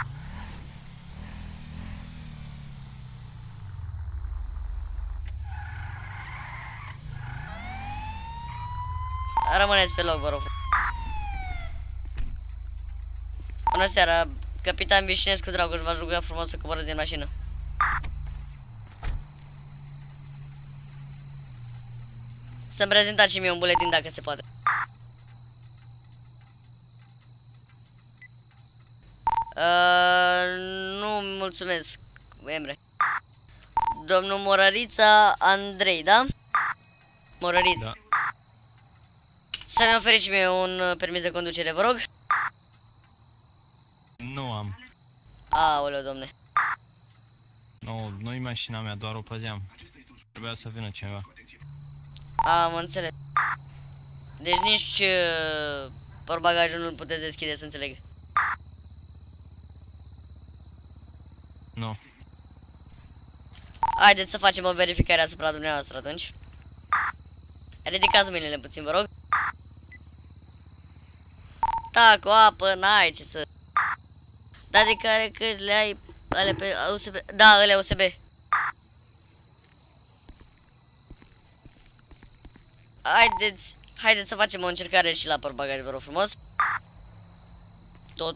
Rămâneți pe loc, vă rog. Bună seara, Capitan Vișinescu Dragoș, v-aș ruga frumos să coborâți din mașină. Să-mi prezentați și mie un buletin dacă se poate. Uh, nu, mulțumesc, Emre. Domnul Morărița Andrei, da? Morărița. Da. Să-mi oferiți și mie un permis de conducere, vă rog. Nu am. Aoleu, domne. Nu, nu-i mașina mea, doar o păzeam. Trebuia să vină cineva. Am înțeles. Deci nici uh, portbagajul nu-l puteți deschide, să înțeleg. Nu. Haideți să facem o verificare asupra dumneavoastră atunci. Ridicați mâinile puțin, vă rog. Da, cu apă, n-ai ce să... Dar de care căști le ai? Ale pe U S B? Da, alea U S B. Haideți, haideți să facem o încercare și la portbagaj, vă rog frumos. Tot.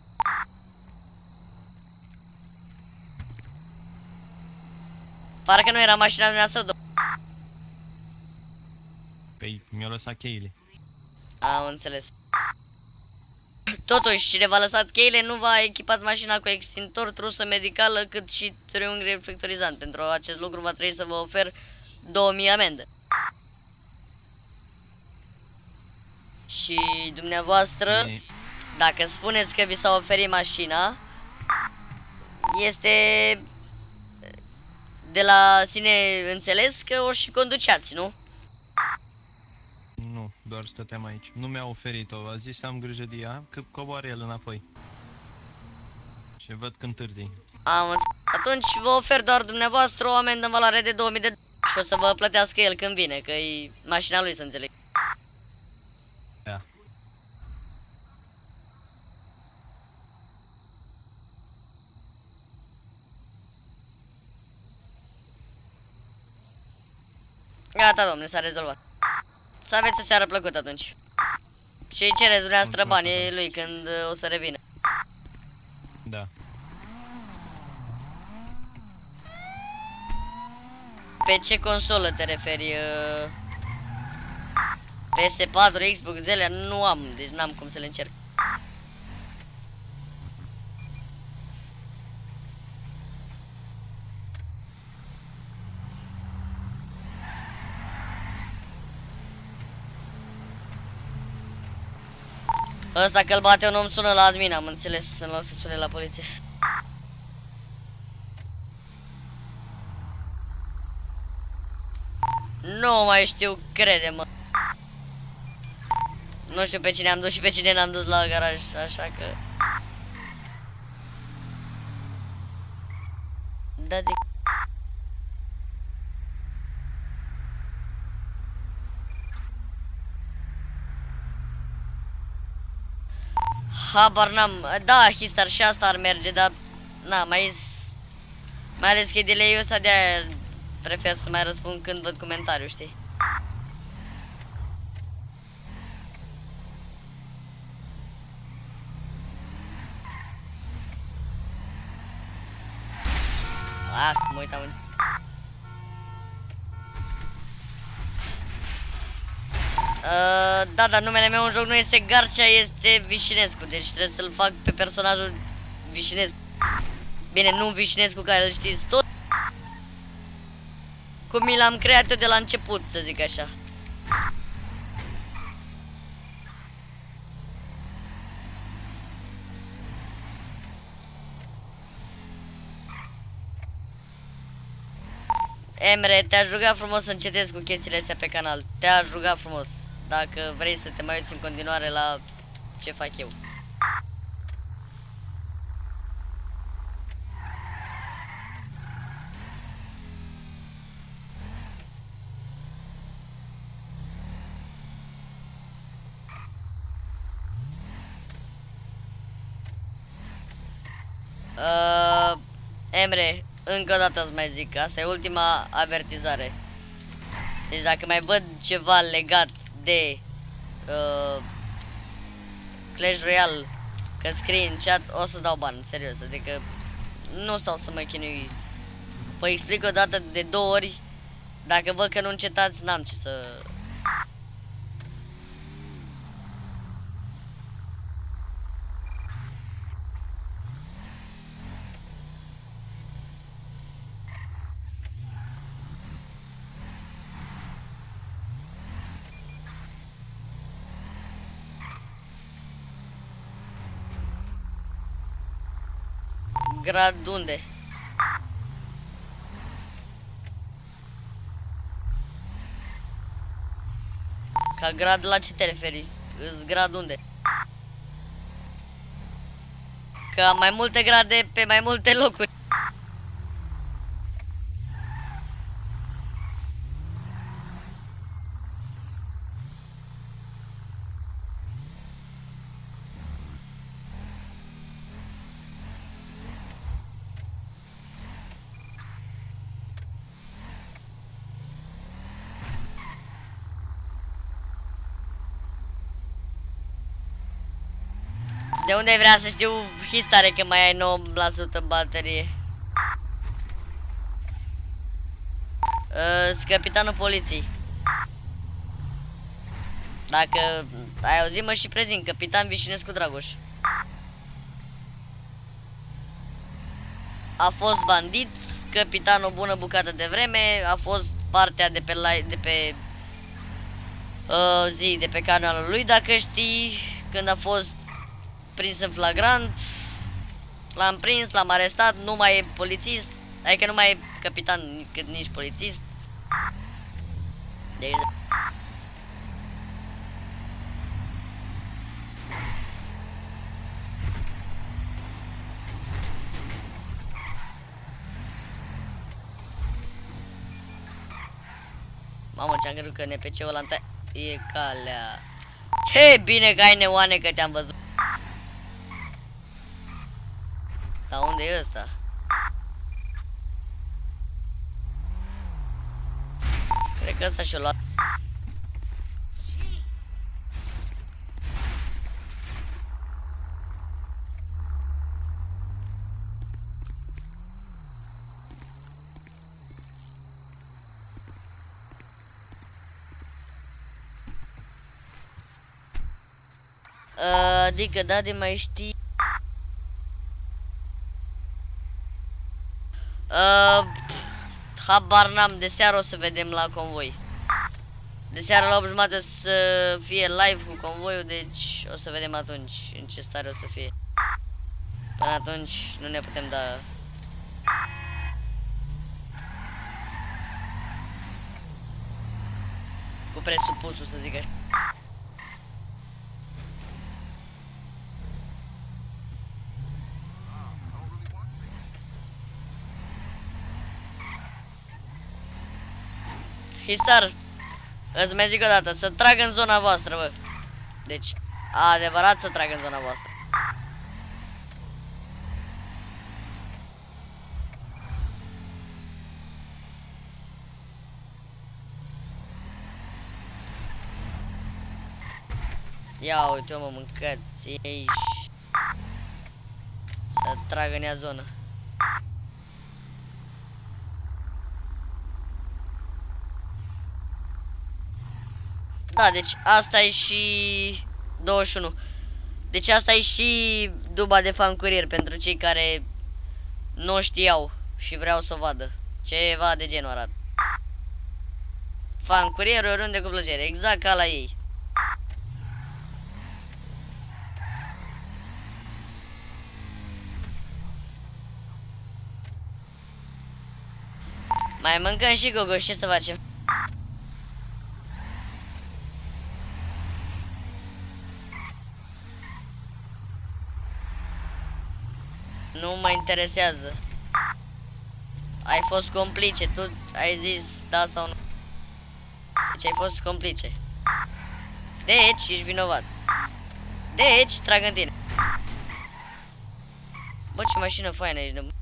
Parcă nu era mașina dumneavoastră, domnule. Păi, mi-a lăsat cheile. Am înțeles. Totuși, cine v-a lăsat cheile nu v-a echipat mașina cu extintor, trusă medicală, cât și triunghi reflectorizant. Pentru acest lucru va trebui să vă ofer două mii amendă. Și dumneavoastră, Bine. dacă spuneți că vi s-a oferit mașina, este de la sine înțeles că o și conduceați, nu? Nu, doar stăteam aici. Nu mi-a oferit-o, a zis să am grijă de ea, că coboară el înapoi. Și văd că întârzi. Am înțeles. Atunci vă ofer doar dumneavoastră o amendă în valoare de două mii de dolari și o să vă plătească el când vine, că e mașina lui, să înțeleg. Da. Gata, domnule, s-a rezolvat. Să aveți o seară plăcută atunci. Și cereți dumneavoastră banii lui când uh, o să revină. Da. Pe ce consolă te referi? Uh, P S patru, Xbox, de nu am, deci n-am cum să le încerc. Ăsta că-l bate un om sună la admin, am înțeles, în loc să sune la poliție. Nu mai știu, crede-mă. Nu știu pe cine am dus și pe cine n-am dus la garaj, așa că... Da, de... Habar n-am, da, Histar și asta ar merge, dar... Na, mai... Mai ales că e delay-ul ăsta, de-aia prefer să mai răspund când văd comentariu, știi? Ah, mă uitam în... Uh, da, dar numele meu în joc nu este Garcia, este Vișinescu, deci trebuie să-l fac pe personajul Vișinescu. Bine, nu Vișinescu care îl știți tot, cum mi l-am creat eu de la început, să zic așa. Emre, te-aș ruga frumos să încetezi cu chestiile astea pe canal. Te-aș ruga frumos, dacă vrei să te mai uiți în continuare la ce fac eu. Uh, Emre, încă o dată îți mai zic, asta e ultima avertizare. Deci dacă mai văd ceva legat de uh, Clash Royale, că scrii în chat, o să-ți dau bani, serios, adică nu stau să mă chinui. Vă explic o dată de două ori, dacă văd că nu încetați, n-am ce să... Grad unde? Ca grad la ce te referi? Îți grad unde? Că am mai multe grade pe mai multe locuri. De unde ai vrea să știu histare că mai ai nouă la sută baterie? Uh, capitanul poliției. Dacă ai auzit, mă și prezint, capitan Vișinescu Dragoș. A fost bandit, capitan o bună bucată de vreme, a fost partea de pe, live, de pe uh, zi, de pe canalul lui, dacă știi, când a fost prins în flagrant, l-am prins, l-am arestat, nu mai e polițist, adică nu mai e capitan, cât nici polițist. Deci... Mamă, ce-am crezut că N P C-ul ăla e calea. Ce bine că ai neoane că te-am văzut. Dar unde e ăsta? Cred că ăsta și-o luat. Uh, adică, da, de mai știi. Uh, habar n-am, de seară o să vedem la convoi. De seară la opt jumătate să fie live cu convoiul, deci o să vedem atunci în ce stare o să fie. Până atunci nu ne putem da. Cu presupusul, să zic așa. Histar, îți mai zic o dată, să trag în zona voastră, bă. Deci, adevărat să trag în zona voastră. Ia uite-o, mă, mâncați aici. Să trag în ea zonă. Da, deci asta e și douăzeci și unu. Deci asta e și duba de fan curier pentru cei care nu știau și vreau să o vadă. Ceva de genul arată. Fan curier oriunde cu plăcere, exact ca la ei. Mai mâncăm și gogoși, ce să facem? Nu mă interesează. Ai fost complice, tu ai zis da sau nu. Deci ai fost complice. Deci ești vinovat. Deci trag în tine. Bă, ce mașină faină ești, de...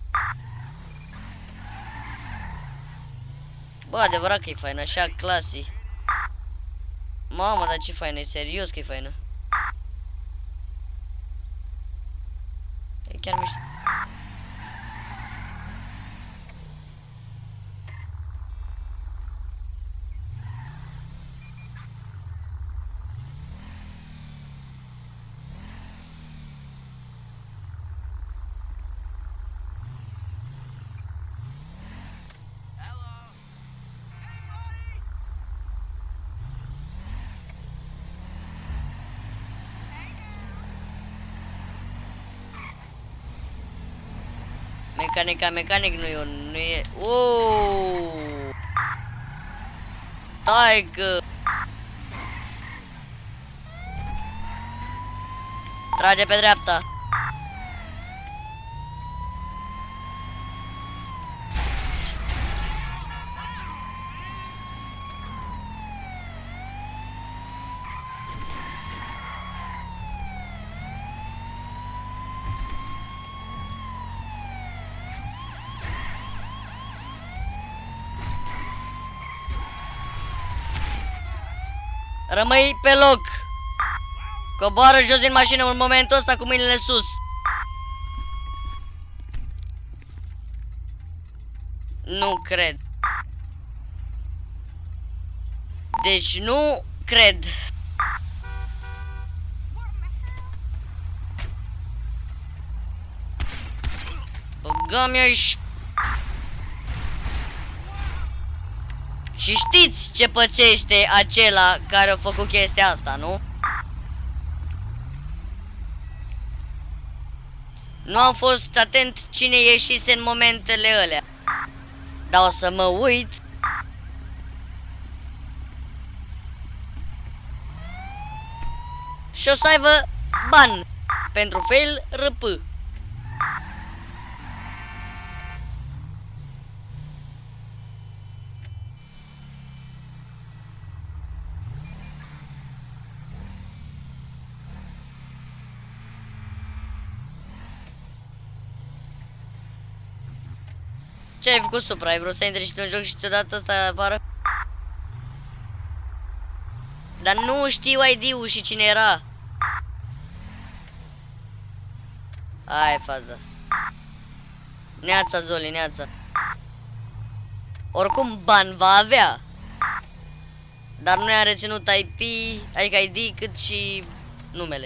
Bă, adevărat că e faină, așa clasi. Mamă, dar ce faină, e serios că e faină. E chiar mișto. Mecanica, mecanic nu e un, nu e... Uuuu! Tai că... Trage pe dreapta. Rămâi pe loc. Coboară jos din mașină în momentul ăsta cu mâinile sus. Nu cred. Deci nu cred. Băgăm-i și... Și știți ce pățește acela care a făcut chestia asta, nu? Nu am fost atent cine ieșise în momentele alea. Dar o să mă uit. Și o să aibă ban pentru fail R P. Ce ai făcut, Supra? Ai vrut să intri și tu în joc și te-o dat ăsta afară? Dar nu știu I D-ul și cine era. Aia e faza. Neața, Zoli, neața. Oricum ban va avea. Dar nu i-a reținut I P, adică I D, cât și numele.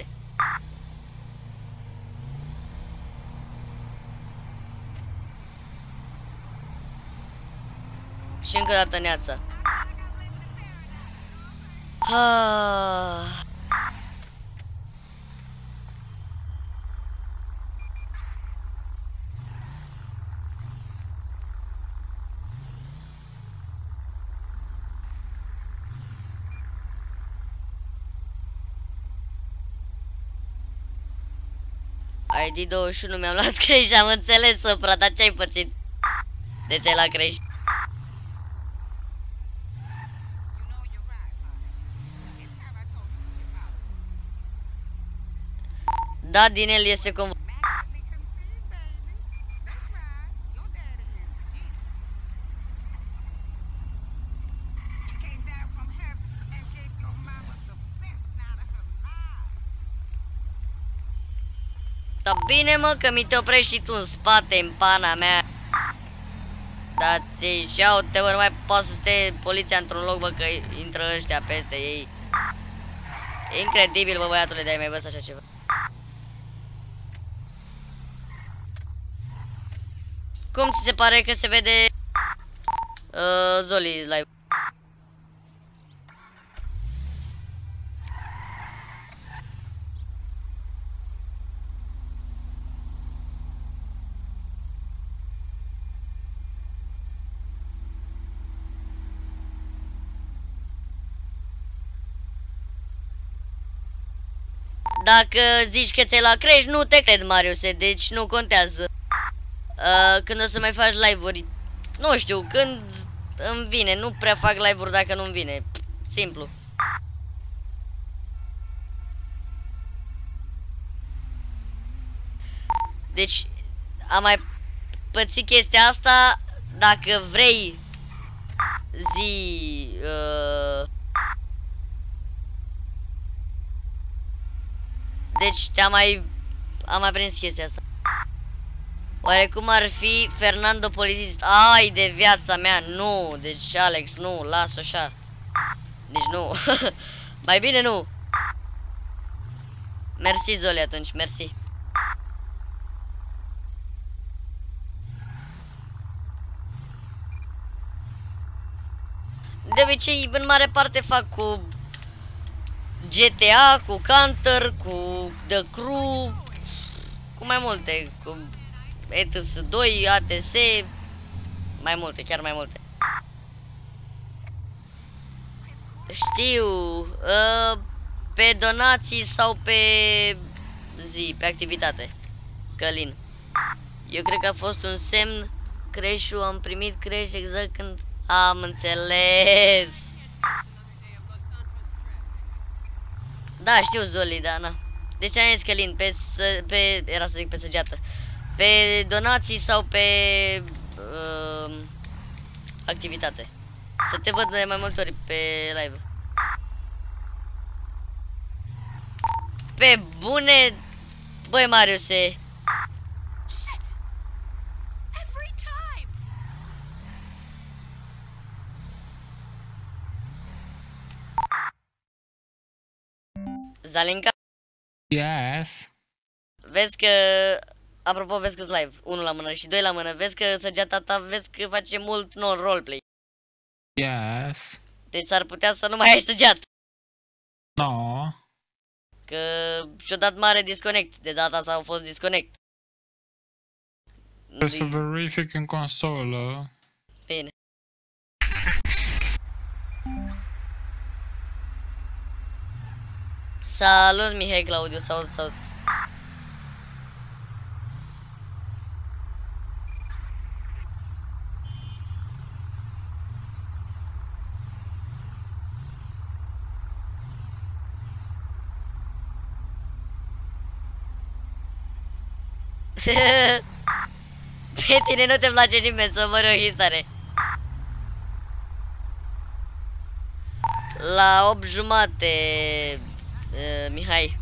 Și încă o dată neața. Ah. I D douăzeci și unu mi-am luat crești, am înțeles, Supra, dar ce-ai pățit? De ți-ai luat crești? Da, din el este cum... Da bine, mă, că mi te oprești și tu în spate, în pana mea. Da, ți-și iau, te mă, nu mai poate să stea poliția într-un loc, bă, că intră ăștia peste ei. E incredibil, bă, băiatule, de-ai mai văzut așa ceva. Cum ți se pare că se vede uh, Zoli live? Dacă zici că ți-ai la crești, nu te cred, Mariuse, deci nu contează. Uh, când o să mai faci live-uri, nu știu, când îmi vine, nu prea fac live-uri dacă nu-mi vine, simplu. Deci, am mai pățit chestia asta, dacă vrei zi... Uh, deci te-am mai... am mai prins chestia asta. Oare cum ar fi Fernando polițist? Ai de viața mea, nu. Deci Alex, nu, las-o așa. Deci nu. Mai bine nu. Mersi, Zoli, atunci, mersi. De obicei, în mare parte fac cu G T A, cu Counter, cu The Crew, cu mai multe, cu E T S doi, A T S, mai multe, chiar mai multe. Știu, uh, pe donații sau pe zi, pe activitate, Călin. Eu cred că a fost un semn, creșul, am primit creș exact când am înțeles. Da, știu, Zoli, da, na. Deci am zis, Călin, pe, pe, era să zic pe săgeată. Pe donații sau pe uh, activitate. Să te văd de mai multe ori pe live. Pe bune, băi Mariuse. Zalinka? Yes. Vezi că, apropo, vezi că-s live, unul la mână și doi la mână, vezi că săgeata ta, vezi că face mult non-roleplay. Yes. Deci s-ar putea să nu mai ai săgeat. No. Că și-o dat mare disconnect, de data asta au fost disconnect. Trebuie să verific în consolă. Bine. Salut, Mihai Claudiu, salut, salut. Pe tine nu te place nimeni să mări o histare. La opt jumate, uh, Mihai.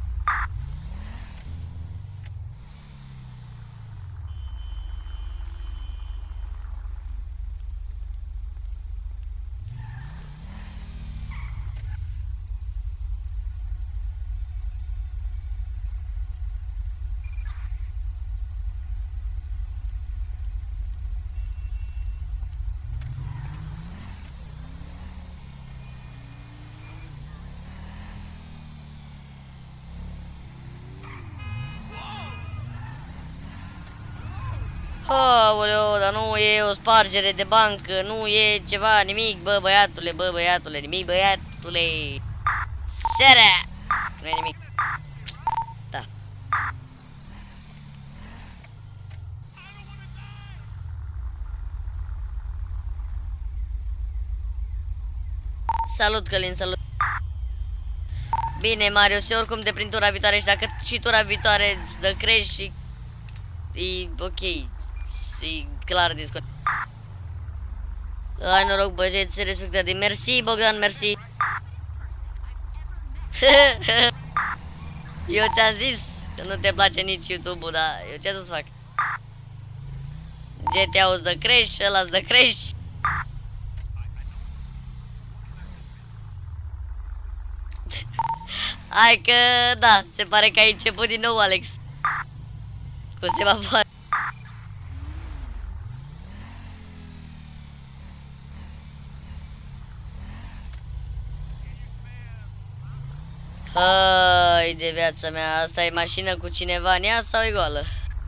Aoleu, dar nu e o spargere de bancă, nu e ceva, nimic, bă băiatule, bă băiatule, nimic băiatule. Seara! Nu e nimic. Da. Salut, Călin, salut. Bine, Marius, oricum te prind tura viitoare și dacă și tura viitoare îți dă crești și... E ok. E clar discut. Ai noroc, băieți, se respectă de mersi, Bogdan, mersi. Eu ți-am zis că nu te place nici YouTube-ul, dar eu ce să-ți fac? G T A îți dă crești, ăla îți dă crești. Hai că, da, se pare că ai început din nou, Alex. Cu semafor. Hai de viața mea, asta e mașină cu cineva în ea sau e goală?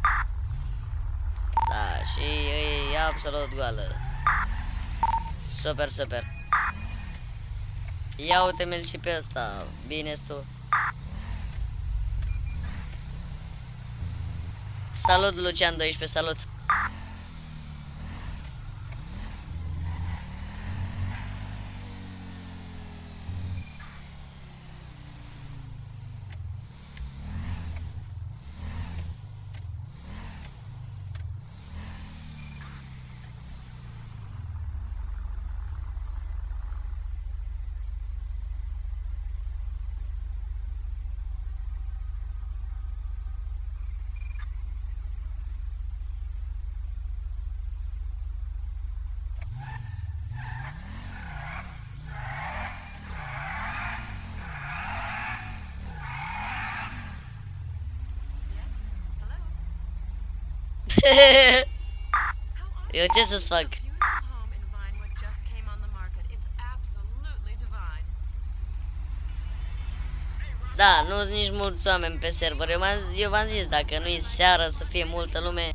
Da, și e absolut goală. Super, super. Ia uite-mi-l și pe ăsta, bine-s tu. Salut, Lucian doisprezece, salut. Eu ce să-ți fac? Da, nu sunt nici mulți oameni pe server. Eu, eu v-am zis, dacă nu-i seară să fie multă lume.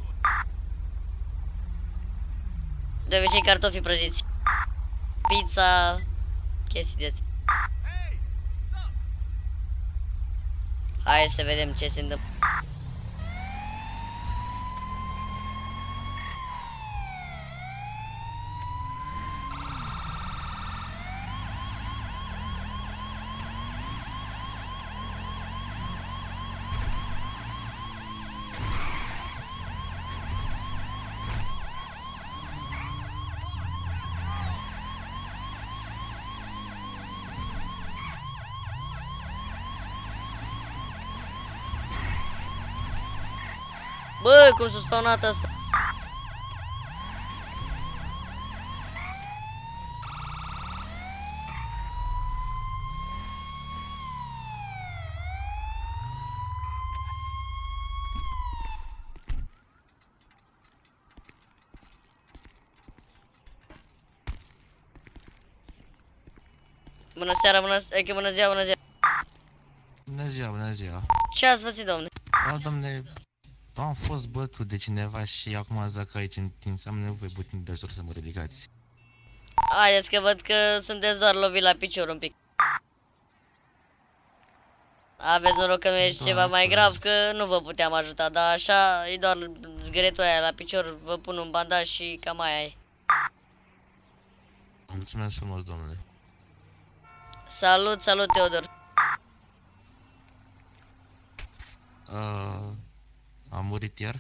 De obicei cartofi prăjiți, pizza, chestii de astea. Hai să vedem ce se întâmplă. Bă, cum s-a spawnat asta? Bună seara, bună seara, bună ziua, bună ziua. Bună ziua, bună ziua. Ce ați pățit, domne? O, domne, am fost bătut de cineva și acum ați dacă aici întins, am nevoie puțin de ajutor să mă ridicați. Haideți că văd că sunteți doar lovit la picior un pic. Aveți noroc că nu ești ceva mai grav, că nu vă puteam ajuta, dar așa e doar zgâretul aia la picior, vă pun un bandaj și cam aia e. Mulțumesc frumos, domnule. Salut, salut, Teodor. Uh, am murit iar?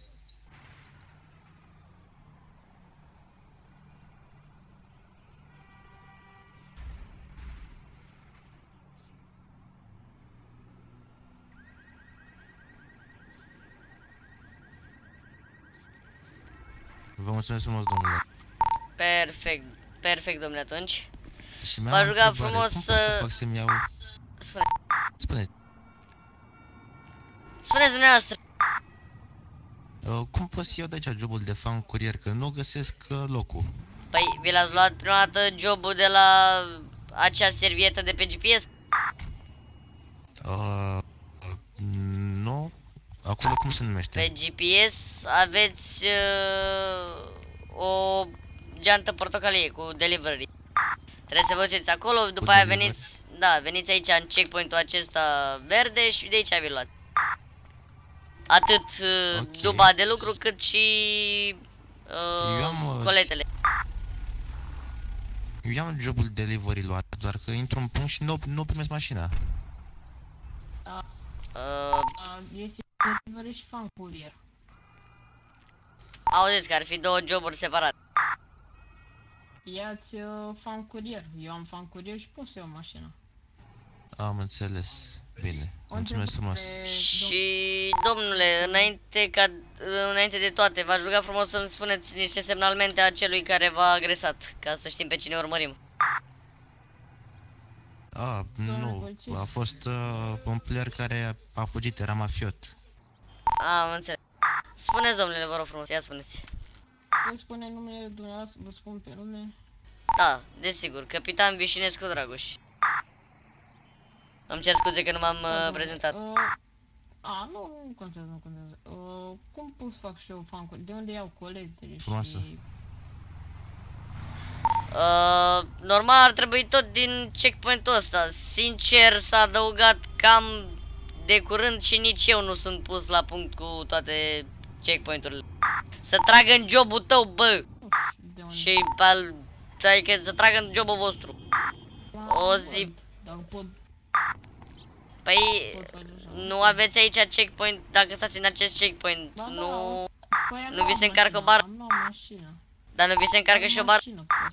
Vă mulțumesc frumos, domnule. Perfect, perfect, domnule, atunci. Și v-aș ruga frumos cum să... pot să fac să-mi iau... Spune. Spune. Spuneți dumneavoastră. Uh, cum pot să iau de aici jobul de fan curier, că nu găsesc uh, locul? Păi, vi l-ați luat prima dată jobul de la acea servietă de pe G P S? Uh, nu. Acolo cum se numește? Pe G P S aveți uh, o geantă portocalie cu delivery. Trebuie să vă duceți acolo, după cu aia delivery. veniți, da, veniți aici în checkpoint-ul acesta verde și de aici vi luați. Atât uh, Okay. duba de lucru cât și uh, Eu am, uh, coletele. Eu am jobul delivery luat, doar că intru în punct și nu, nu primesc mașina. Uh, Este delivery și fan curier. auziți că ar fi două joburi separate. Ia-ți uh, fan curier. Eu am fan curier și pot să iau mașina. Am înțeles. Bine. Mulțumesc frumos. Și, domnule, înainte, ca, înainte de toate, v-aș ruga frumos să-mi spuneți niște semnalmente a celui care v-a agresat, ca să știm pe cine urmărim. A, nu. A fost uh, un player care a fugit, era mafiot. Am înțeles. Spuneți, domnule, vă rog frumos, ia spuneți. Vă spune numele dumneavoastră, vă spun pe nume. Da, desigur, Capitan Vișinescu Dragoș. Îmi cer scuze că nu m-am uh, prezentat. Uh, a, nu, nu contează, nu contează. Uh, cum pot să fac și eu fan curier? De unde iau coletele Frumoasă. și... Uh, normal ar trebui tot din checkpoint-ul ăsta. Sincer, s-a adăugat cam de curând și nici eu nu sunt pus la punct cu toate checkpoint-urile. Să tragă în jobul tău, bă! Și al... adică să tragă în jobul vostru. O zi... Păi... nu aveți aici checkpoint, dacă stați în acest checkpoint, nu... Nu vi se încarcă o bară? Dar nu vi se încarcă și o bară?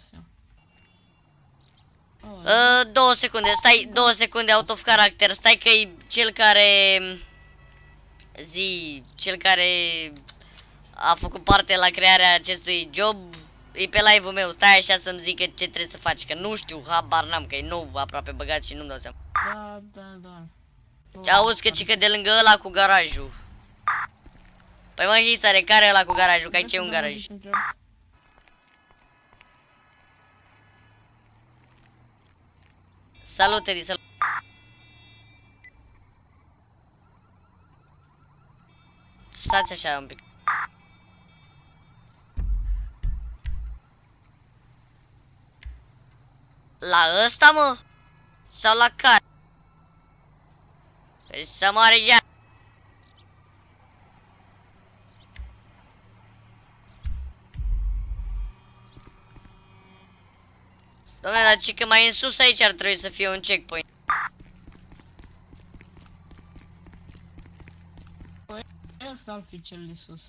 Uh, două secunde, stai, două secunde out of character, stai că e cel care... Zi, cel care a făcut parte la crearea acestui job, e pe live-ul meu, stai așa să-mi zică ce trebuie să faci, că nu știu, habar n-am, că e nou aproape băgat și nu-mi dau seama. Da, da, da. Ce auzi că cică de lângă ăla cu garajul. Păi mă, și sare, care e ăla cu garajul, că ai ce un garaj? Salut, Teddy, salut. Stați așa un pic. La ăsta, mă? Sau la care? Păi să moare ea. Doamne, dar ci că mai în sus aici ar trebui să fie un checkpoint. Păi, ăsta ar fi cel de sus.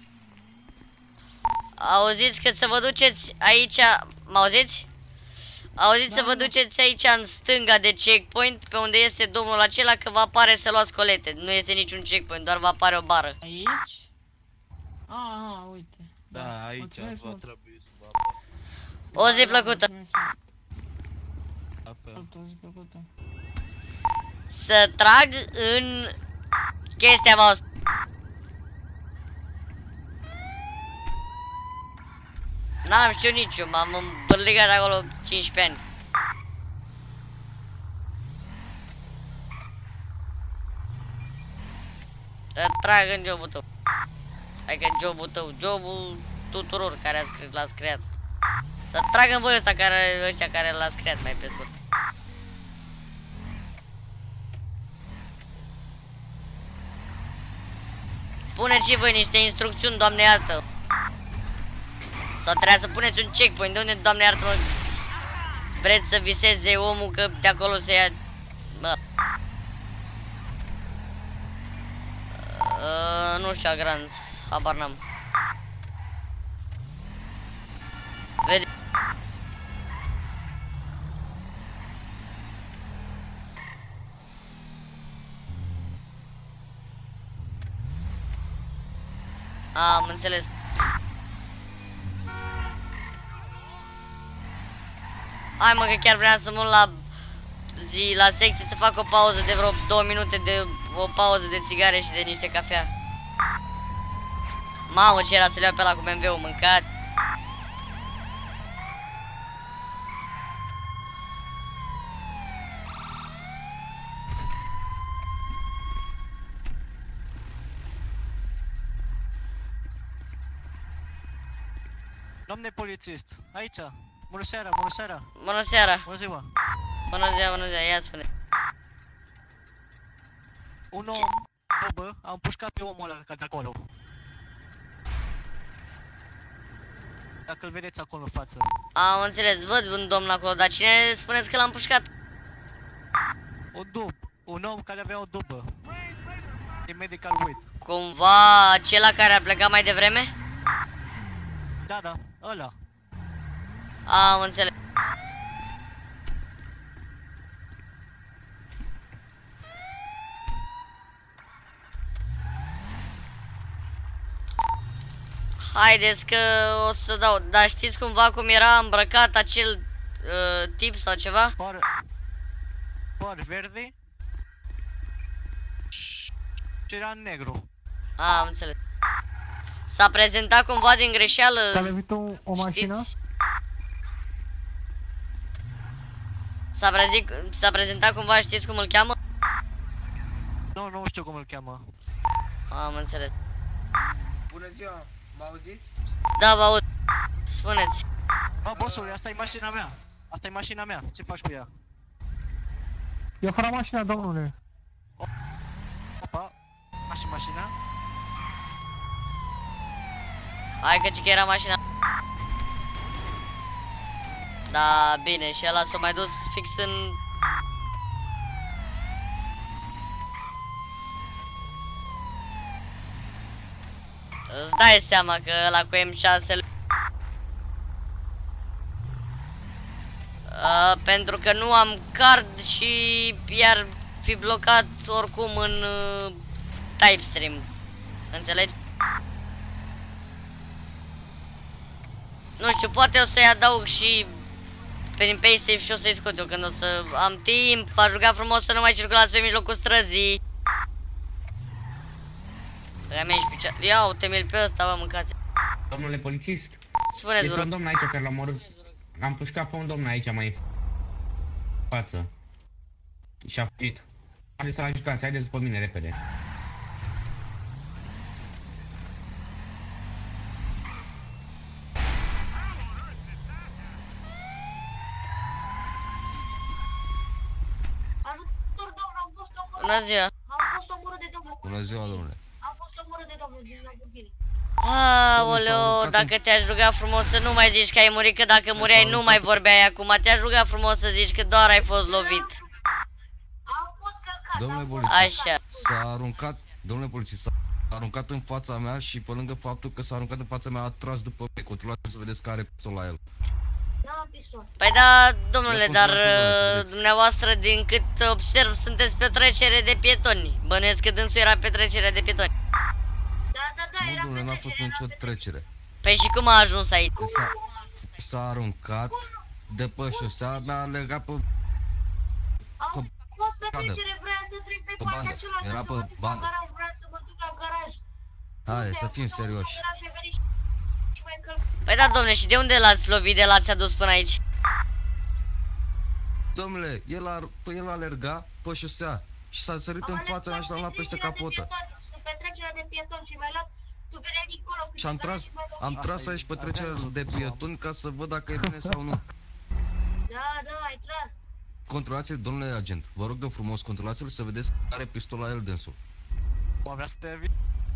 Auziți că să vă duceți aici, mă auziți? Auziți să vă duceți aici în stânga de checkpoint, pe unde este domnul acela, că vă apare să luați colete. Nu este niciun checkpoint, doar vă apare o bară. Aici? Ah, uite. Da, aici Mulțumesc va mult. trebui să vă O zi plăcută. la fel. O zi plăcută. Să trag în chestia voastră. N-am știut nici eu, m-am îmbărligat acolo cincisprezece ani. Să trag în jobul tău. Adică jobul tău, jobul tuturor care ați, l-ați creat. Să trag în voi ăsta care, ăștia care l-ați creat, mai pe scurt. Puneți și voi niște instrucțiuni, Doamne iartă. Sau trebuia să puneți un checkpoint, de unde, Doamne iartă-mă, vreți să viseze omul că de acolo se ia... Bă. Uh, nu știu, Agranț, habar n-am. Vede... Am înțeles. Hai mă, că chiar vreau să mă duc la zi, la secție, să fac o pauză de vreo două minute, de o pauză de țigare și de niște cafea. Mamă, ce era să le iau pe ăla cu B M W-ul, mâncat. Domne polițist, aici. Bună seara, bună seara. Bună seara. Bună ziua. Bună ziua, bună ziua, ia spune. Un om, bă, am pușcat pe omul ăla de acolo. Dacă îl vedeți acolo în față. Am înțeles, văd un domn acolo, dar cine spuneți că l-am pușcat? O dub, un om care avea o dubă. E medical with. Cumva acela care a plecat mai devreme? Da, da, ăla. Am înțeles. Haideți că o să dau, dar știți cumva cum era îmbrăcat acel uh, tip sau ceva? Păr, păr verde și era negru. A, am înțeles. S-a prezentat cumva din greșeală, S-a levit o, o mașină? S-a prezit, prezentat cumva, știți cum îl cheamă? Nu, nu știu cum îl cheamă. Am înțeles. Bună ziua, mă auziți? Da, vă aud. Spuneți. Bă, bossule, asta e mașina mea. Asta e mașina mea, ce faci cu ea? Eu fără mașina, domnule. Opa, așa mașina. Hai că ci că era mașina. Da, bine, și ăla s-a mai dus fix în... Îți dai seama că ăla cu M șase... Uh, pentru că nu am card și i-ar fi blocat oricum în uh, Typestream. Înțelegi? Nu știu, poate o să-i adaug și prin PaySafe și o să-i scot eu când o să am timp. V-aș ruga frumos să nu mai circulați pe mijlocul străzii. Ia mea și picioare. Ia uite-mi-l pe ăsta, vă mâncați. Domnule polițist, spuneți, este un domn aici care l-am omorât. Am pușcat pe un domn aici mai în față. Și-a fugit. Haideți să-l ajutați, haideți după mine repede. Bună ziua. Am fost omorât de domnul. Bună ziua, domnule. Am fost omorât de domnul din Lamborghini. Aoleo, dacă te-aș ruga frumos să nu mai zici că ai murit, că dacă mureai nu mai vorbeai acum. Te-aș ruga frumos să zici că doar ai fost lovit. Am fost călcat. Domnule polițist, Așa. s-a aruncat, domnule polițist, s-a aruncat în fața mea și pe lângă faptul că s-a aruncat în fața mea a tras după mine. Controlați să vedeți că are pistol la el. Da, pistol. Păi da, domnule, Ia dar controlați-o, domnule, să uh, vedeți. dumneavoastră, din cât observ, sunteți pe trecere de pietoni. Bănuiesc că dânsul era pe trecere de pietoni. Da, da, da, Nu, era domnule, pe n-a fost trecere, nicio era pe trecere. Păi și cum a ajuns aici? S-a, s-a aruncat de pe șosea, mi-a legat pe, Au fost pe Cadă. trecere, vreau să trec pe Pe partea bandă. cealaltă, Era să pe mă duc la bandă. garaj, vreau să mă duc la garaj. Hai, Unde să am fim fost la serioși. garaj, ai venit și- și m-ai încălcat. Păi da, domnule, și de unde l-ați lovit de l-ați adus până aici? Domnule, el a, păi el alerga pe șosea și s-a sărit în fața mea și l-am luat peste capotă. Sunt pe trecerea de pieton și mi-ai luat, tu veneai dincolo cu Și am tras, am tras aici pe trecerea de pietoni ca să văd dacă e bine sau nu. Da, da, ai tras. Controlați-l, domnule agent. Vă rog de frumos, controlați-l să vedeți că are pistol la el dânsul. Mă vrea să te evit.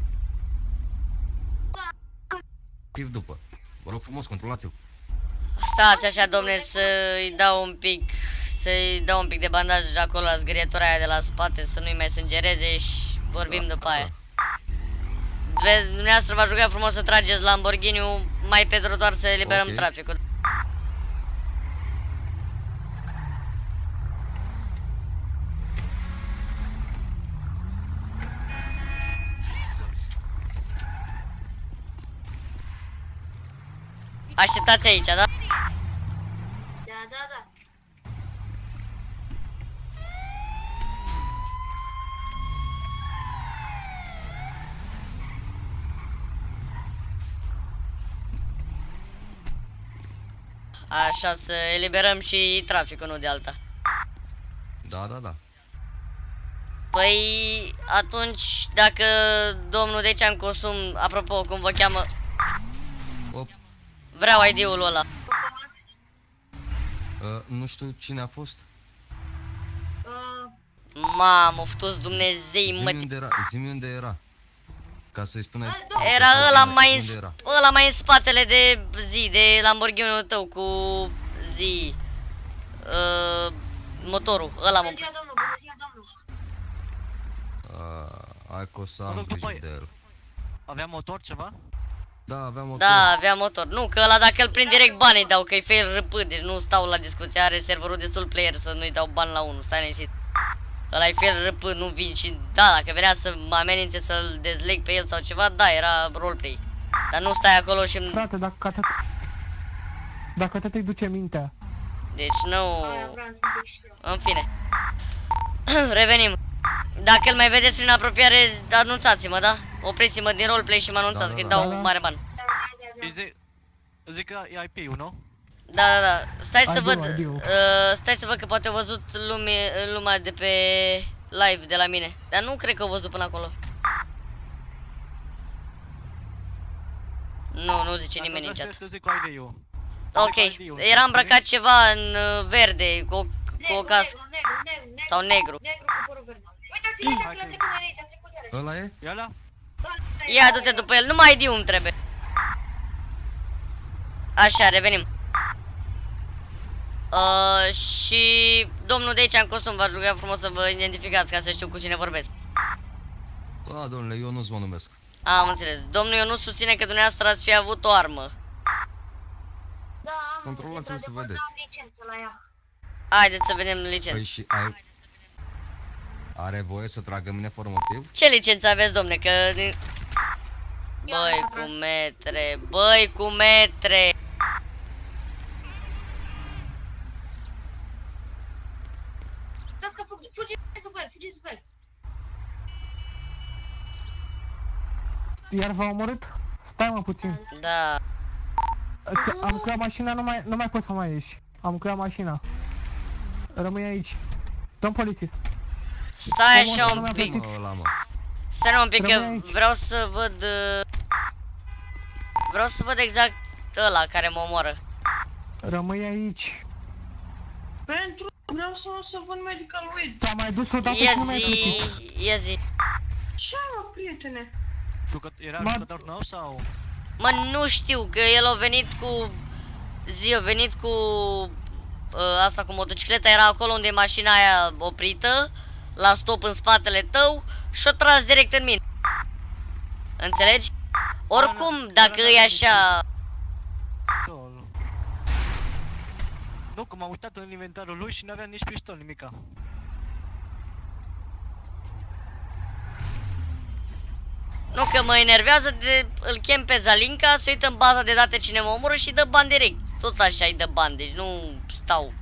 Pif după. Vă rog frumos, controlați-l. Stați așa, domne, să-i dau un pic, să-i dau un pic de bandaj acolo la zgârietura aia de la spate, să nu-i mai sângereze și vorbim după aia. Ve- Dumneavoastră v-aș ruga frumos să trageți Lamborghini-ul mai pe trotuar să eliberăm Ok. traficul. Așteptați aici, da? Da, da, da. Așa, să eliberăm și traficul, nu de alta. Da, da, da. Păi, atunci, dacă domnul de aici în costum, apropo, cum vă cheamă, Op. vreau I D-ul ăla. Uh, nu știu cine a fost. Mamă, fătuți Dumnezei, mă. Zi-mi unde era, zi-mi unde era. Ca să-i spunem. Era ăla mai, Unde în, era? ăla mai în spatele de zi, de Lamborghini-ul tău cu zi. Uh, motorul, ăla mă. Bună ziua, domnul, bună ziua, domnul. Uh, hai că o să Mă am duc după grijă de el. Avea motor ceva? Da, aveam motor. Da, avea motor. Nu, că ăla dacă îl prind direct banii dau, că-i fail răpât, deci nu stau la discuție, are serverul destul player să nu-i dau bani la unul, stai liniștit. Ăla-i fail răpât, nu vin și, da, dacă venea să mă amenințe să-l dezleg pe el sau ceva, da, era roleplay. Dar nu stai acolo și... Frate, dacă atât... Dacă atât îi duce mintea. Deci nu... Aia vreau să zic și eu. În fine. Revenim. Dacă îl mai vedeți prin apropiare, anunțați-mă, da? Opriți-mă din roleplay și mă anunțați, Da, da, că-i da. dau Da, da. mare ban. Îi zic, zic că e I P-ul, nu? Da, da, da. Stai să I do, văd, I do. uh, stai să văd că poate au văzut lume, lumea de pe live de la mine. Dar nu cred că au văzut până acolo. Nu, nu zice nimeni în chat. Să zic cu I D-ul. Ok, era îmbrăcat ceva în uh, verde, cu o, cu o cască. Negru, negru, negru, negru. Sau negru. Negru cu părul verde. Uitați-l, uitați-l, a trecut înainte, a trecut iarăși. Ăla e? E ăla? Ia du-te după el, numai I D-ul îmi trebuie. Așa, revenim. Uh, și domnul de aici în costum v-aș ruga frumos să vă identificați ca să știu cu cine vorbesc. Da, domnule, eu nu-ți mă numesc. Am înțeles. Domnul eu nu susține că dumneavoastră ați fi avut o armă. Da, am, Controlați-l să într-adevăr, vedeți. da, am licență la ea. Haideți să vedem licența. Păi și ai... Are voie să tragă mine fără motiv? Ce licență aveți, domne? Că... Băi, cu metre, băi, cu metre. Stați că fugi- fugiți după el, fugiți după el. Iar v-a omorât? Stai mă puțin. Da. Ți- Am creat mașina, nu mai, nu mai poți să mai ieși. Am creat mașina. Rămâi aici. Domn polițist. Stai Omor, așa nu un mi-a pic. plătit. Ăla, mă. Stai un pic că Rămâi aici. vreau să văd... uh, Vreau să văd exact ăla care mă omoară. Rămâi aici. Pentru vreau să să văd medical aid. Te-am mai dus odată Ia și nu mi-ai plătit. zi, ia zi. Ce mă, prietene? Jucă- Era Ma- jucător nou sau? Mă, nu știu, că el a venit cu... Zi, a venit cu... Uh, asta cu motocicleta, era acolo unde e mașina aia oprită, la stop în spatele tău și o tras direct în mine. Înțelegi? Oricum, dacă e așa... Nu, că m-am uitat în inventarul lui și n-avea nici pișton, nimica. Nu, că mă enervează de... îl chem pe Zalinca, se uită în baza de date cine mă omoră și dă bani direct. Tot așa îi dă bani, deci nu stau.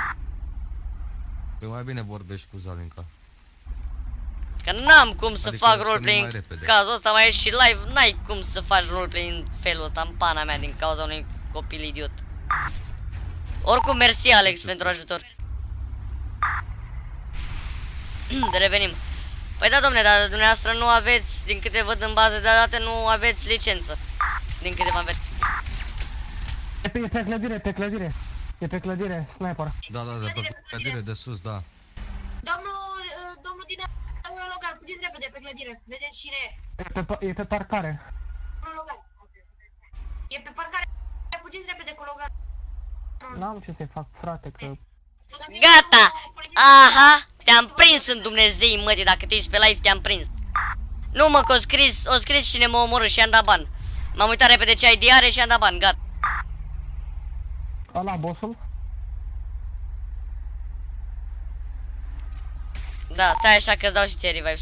Păi mai bine vorbești cu Zalinca. Că n-am cum să Adică fac roleplay în cazul ăsta, mai e și live, n-ai cum să faci roleplay în felul ăsta, în pana mea, din cauza unui copil idiot. Oricum, mersi Alex pentru ajutor. Revenim. Păi da, domne, dar dumneavoastră nu aveți, din câte văd în bază de date, nu aveți licență. Din câte v-am vedea. E pe, e pe clădire, pe clădire. E pe clădire, sniper. Da, da, de pe clădire de sus, da. Domnul, uh, domnul din Logan, fugiți repede pe clădire. Vedeți cine e. E pe, e pe parcare. Domnul Logan. E pe parcare. Fugiți repede cu Logan. N-am ce să-i fac, frate, că... Gata! Aha! Te-am prins în Dumnezei, mătii, dacă te ești pe live, te-am prins. Nu, mă, că o scris, o scris cine mă omoră și i-am dat ban. M-am uitat repede ce I D are și i-am dat ban, gata. Ăla, bossul? Da, stai așa că-ți dau și ție revive.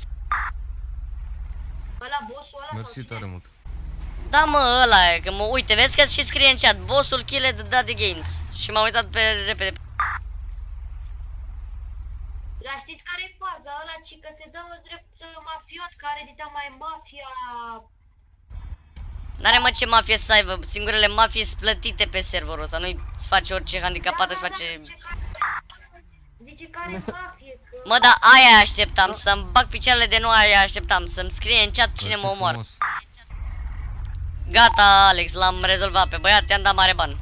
Ăla, bossul ăla. Mersi tare mult. Da, mă, ăla e, că mă uite, vezi că și scrie în chat, bossul Killed Daddy Games. Și m-am uitat pe repede. Dar știți care e faza? Ăla ci că se dă drept mafiot care edita mai mafia. N-are, mă, ce mafie să aibă, singurele mafii sunt plătite pe serverul ăsta, nu-i face orice handicapată și face... Zice care e mafie, că... Mă, da, aia așteptam, să-mi bag picioarele de nou, aia așteptam, să-mi scrie în chat cine mă omoară. Gata, Alex, l-am rezolvat pe băiat, te-am dat mare ban.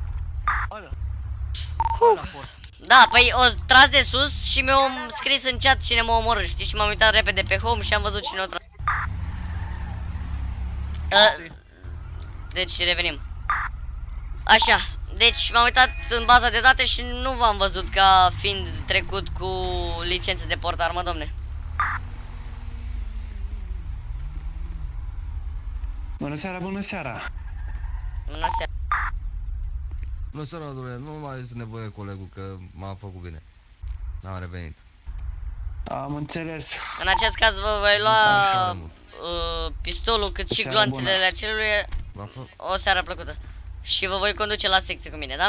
Da, păi o tras de sus și mi-au scris în chat cine mă omoră, știi? Și m-am uitat repede pe home și am văzut cine o tras. Uh, deci revenim. Așa, deci m-am uitat în baza de date și nu v-am văzut ca fiind trecut cu licență de port armă, domne. Bună seara, bună seara. Bună seara. Bună seara, domnule, nu mai este nevoie colegul, că m-a făcut bine. N-am revenit. Am înțeles. În acest caz vă voi lua uh, pistolul cât și gloanțele acelui. O seară plăcută. Și vă voi conduce la secție cu mine, da?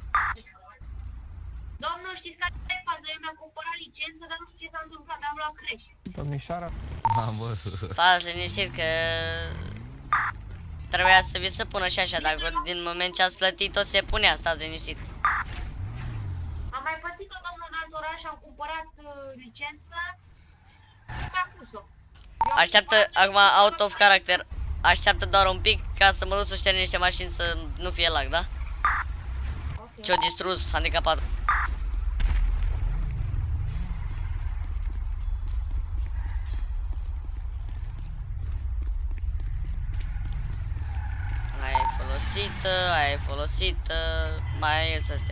Domnul, știți care e faza? Eu mi-am cumpărat licență, dar nu știu ce s-a întâmplat, mi-am luat crash. Domnișoara. Da, bă. Stați liniștit că... Trebuia să vi se pună și așa, dacă din moment ce ați plătit tot se punea, stați liniștit. Am mai plătit-o, domnul, în alt oraș, am cumpărat uh, licență. Mi-a pus-o. Așteaptă, acum, out of character. Așteaptă doar un pic ca să mă duc să șterg niște mașini să nu fie lag, da? Okay. Ce-o distrus handicapatul. Aia e folosită, aia e folosită, mai e să stea.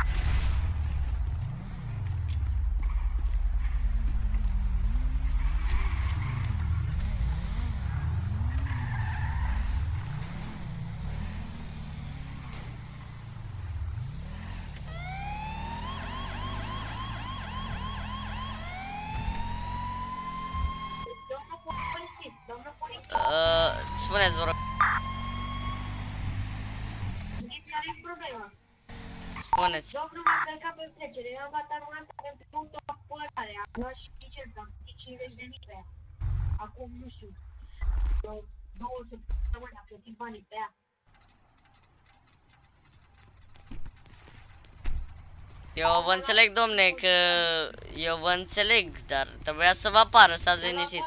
Uh, spuneți, vă rog. Știți care e problema? Spuneți. Domnul m-a călcat pe trecere, eu am luat anul ăsta pentru autoapărare, am luat și licența, am plătit cincizeci de mii pe ea. Acum, nu știu, două săptămâni am plătit banii pe ea. Eu vă înțeleg, domne, că eu vă înțeleg, dar trebuia să vă apară, stați liniștit.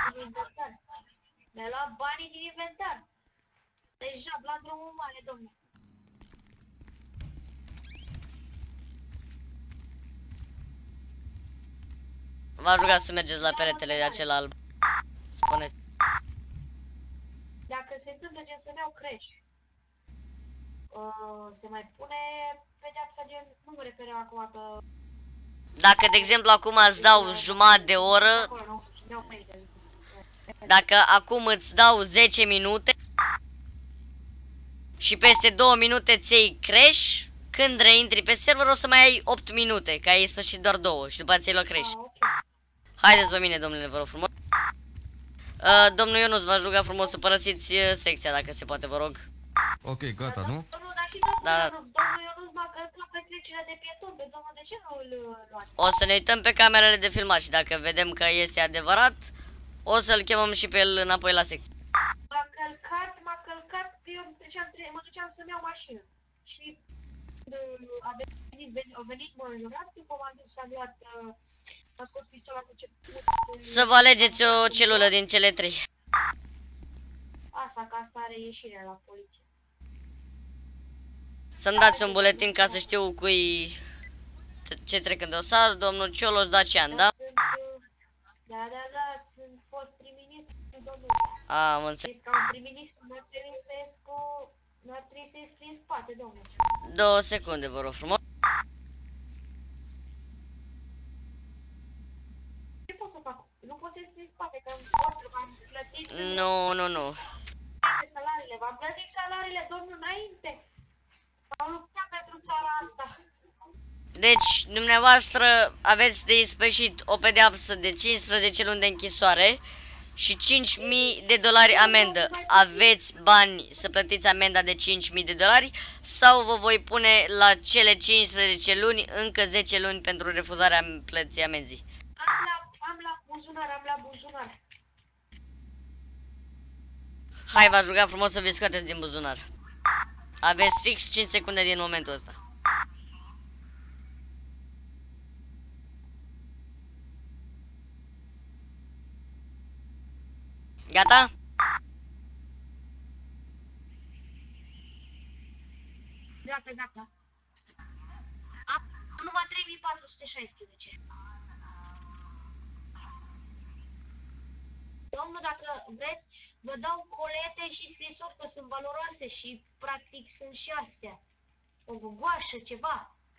Mi-a luat banii din inventar. Stai jab la drumul mare, domne. V-aș ruga să mergeți la peretele de acela alb. Spuneți. Dacă se întâmplă gen să-mi iau crash, uh, se mai pune pedeapsa gen, nu mă refer acum că... Dacă, de exemplu, acum îți dau jumătate de oră, dacă acum îți dau zece minute și peste două minute ți iei crash, Când reintri pe server o să mai ai opt minute, că ai sfârșit doar două și după aceea îl crești. Haideți pe mine, domnule, vă rog frumos. Uh, domnul Ionuț, v-aș ruga frumos să părăsiți uh, secția, dacă se poate, vă rog. Ok, gata, nu? Domnul, dar și domnul Da. Ionuț, domnul Ionuț m-a călcat pe trecerea de pieton, pe domnul, de ce nu îl luați? O să ne uităm pe camerele de filmat și dacă vedem că este adevărat, o să-l chemăm și pe el înapoi la secție. M-a călcat, m-a călcat, că eu treceam, tre mă duceam să-mi iau mașină. Și uh, a venit, venit, a venit, m-a înjurat, după m-am dus, s-a luat, uh, a scos pistola cu ce... Să vă alegeți o celulă din cele trei. Asta, că asta are ieșirea la poliție. Să-mi dați un buletin ca să știu cui ce trec în dosar. Domnul Cioloș Dacian, da? Sunt, uh, da, da, da, sunt fost prim-ministru, domnul. Am înțeles. Știți, ca un prim-ministru n-ar trebui să ies cu... n-ar trebui să ies prin spate, domnul. Două secunde, vă rog frumos. Ce pot să fac? Nu pot să ies prin spate, că am fost, că m-am plătit... Nu, nu, nu. Salariile, v-am plătit salariile, domnul, înainte. Am luptat pentru țara asta. Deci, dumneavoastră aveți de ispășit o pedeapsă de cincisprezece luni de închisoare și cinci mii de dolari amendă. Aveți bani să plătiți amenda de cinci mii de dolari sau vă voi pune la cele cincisprezece luni încă zece luni pentru refuzarea plății amenzii? Am la, am la buzunar, am la buzunar. Hai, v-aș ruga frumos să vi scoateți din buzunar. Aveți fix cinci secunde din momentul ăsta. Gata? Gata, gata. Am numai trei mii patru sute șaisprezece. Domnul, dacă vreți, vă dau colete și scrisori că sunt valoroase și practic sunt și astea. O gugoașă, ceva.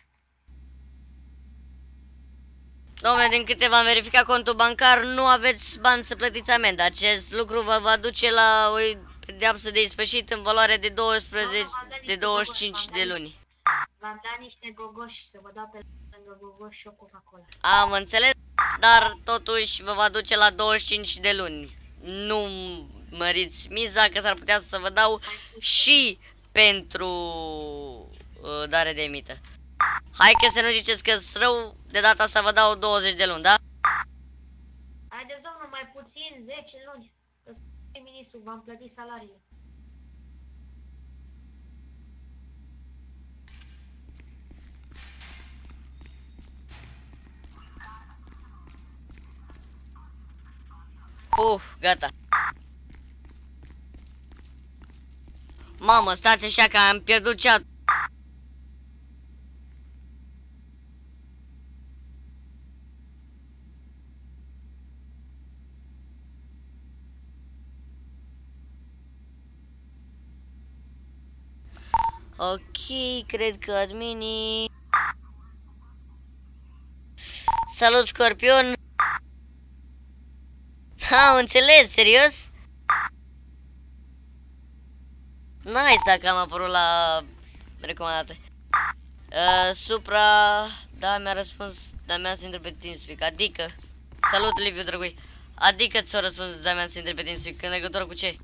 Dom'le, din câte v-am verificat contul bancar, nu aveți bani să plătiți amenda. Acest lucru vă va duce la o pedeapsă de ispășit în valoare de douăsprezece, de douăzeci și cinci de luni. V-am dat niște gogoși să vă dau pe lângă gogoși și o Coca-Cola. Am înțeles, dar totuși vă va duce la douăzeci și cinci de luni. Nu măriți miza, că s-ar putea să vă dau și pentru uh, dare de mită. Hai că să nu ziceți că-s rău, de data asta vă dau douăzeci de luni, da? Haideți, domnul, mai puțin, zece luni, că sunt prim-ministru, v-am plătit salariile. Uh, gata. Mamă, stați așa că am pierdut chat. Ok, cred că adminii... Salut, Scorpion! Am înțeles, serios? Nice dacă am apărut la recomandate. Uh, Supra... Da, mi-a răspuns Damian să intre pe TeamSpeak. Adică... Salut, Liviu, drăgui. Adică ți-a răspuns Damian să intre pe TeamSpeak. În legătură cu ce?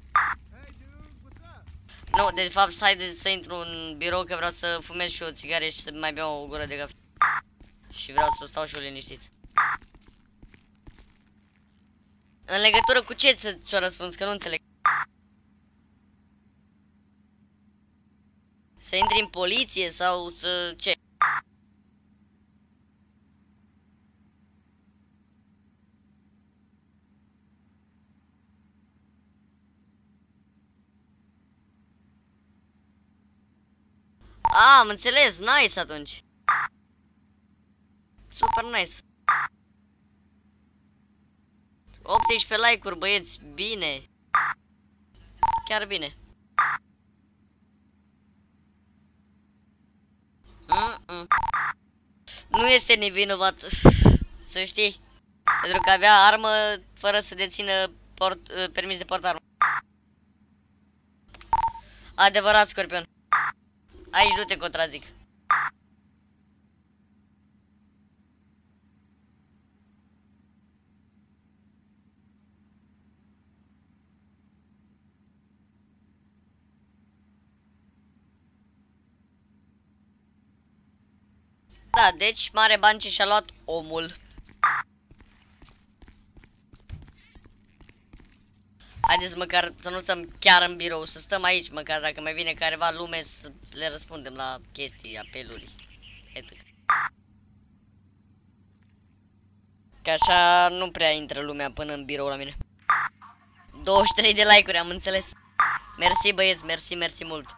Nu, de fapt, haideți să intru în birou că vreau să fumez și o țigare și să mai beau o gură de cafea. Și vreau să stau și eu liniștit. În legătură cu ce ți-o răspuns, că nu înțeleg. Să intri în poliție sau să... ce? A, am înțeles, nice atunci. Super nice. optsprezece like-uri, băieți, bine. Chiar bine. Mm -mm. Nu este nevinovat, să știi. Pentru că avea armă fără să dețină port, permis de portarmă. Adevărat, Scorpion. Aici nu te contrazic. Da, deci mare bani ce și-a luat omul. Haideți măcar să nu stăm chiar în birou, să stăm aici, măcar dacă mai vine careva lume să le răspundem la chestii, apeluri, et cetera. Că așa nu prea intră lumea până în birou la mine. douăzeci și trei de like-uri, am înțeles. Mersi băieți, mersi, mersi mult.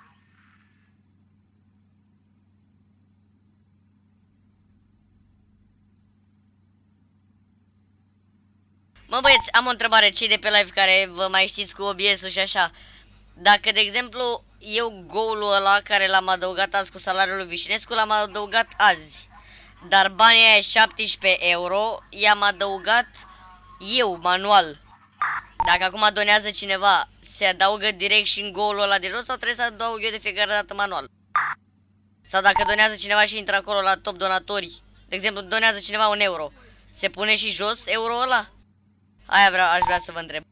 Mă băieți, am o întrebare, cei de pe live care vă mai știți cu O B S-ul și așa. Dacă, de exemplu, eu goal-ul ăla care l-am adăugat azi cu salariul lui Vișinescu, l-am adăugat azi. Dar banii aia șaptesprezece euro i-am adăugat eu, manual. Dacă acum donează cineva, se adaugă direct și în goal-ul ăla de jos sau trebuie să adaug eu de fiecare dată manual? Sau dacă donează cineva și intră acolo la top donatori, de exemplu, donează cineva un euro, se pune și jos euro ăla? Aia vreau, aș vrea să vă întreb.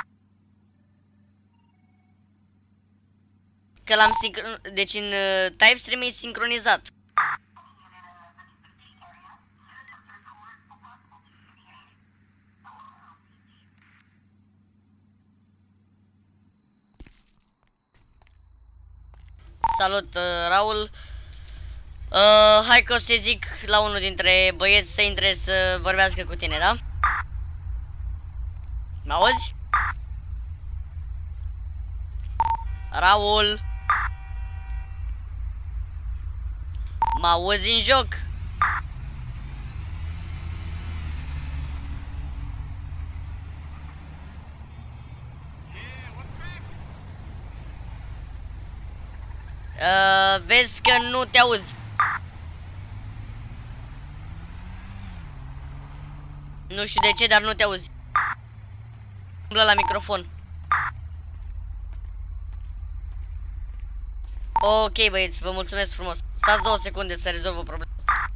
Că l-am sincron... Deci în uh, Typestream e sincronizat. Salut, uh, Raul. Uh, hai că o să zic la unul dintre băieți să intre să vorbească cu tine, da? Mă auzi? Raul? Mă auzi în joc? Uh, vezi că nu te auzi. Nu știu de ce, dar nu te auzi. Umblă la microfon. Ok, băieți, vă mulțumesc frumos. Stați două secunde să rezolv o problemă.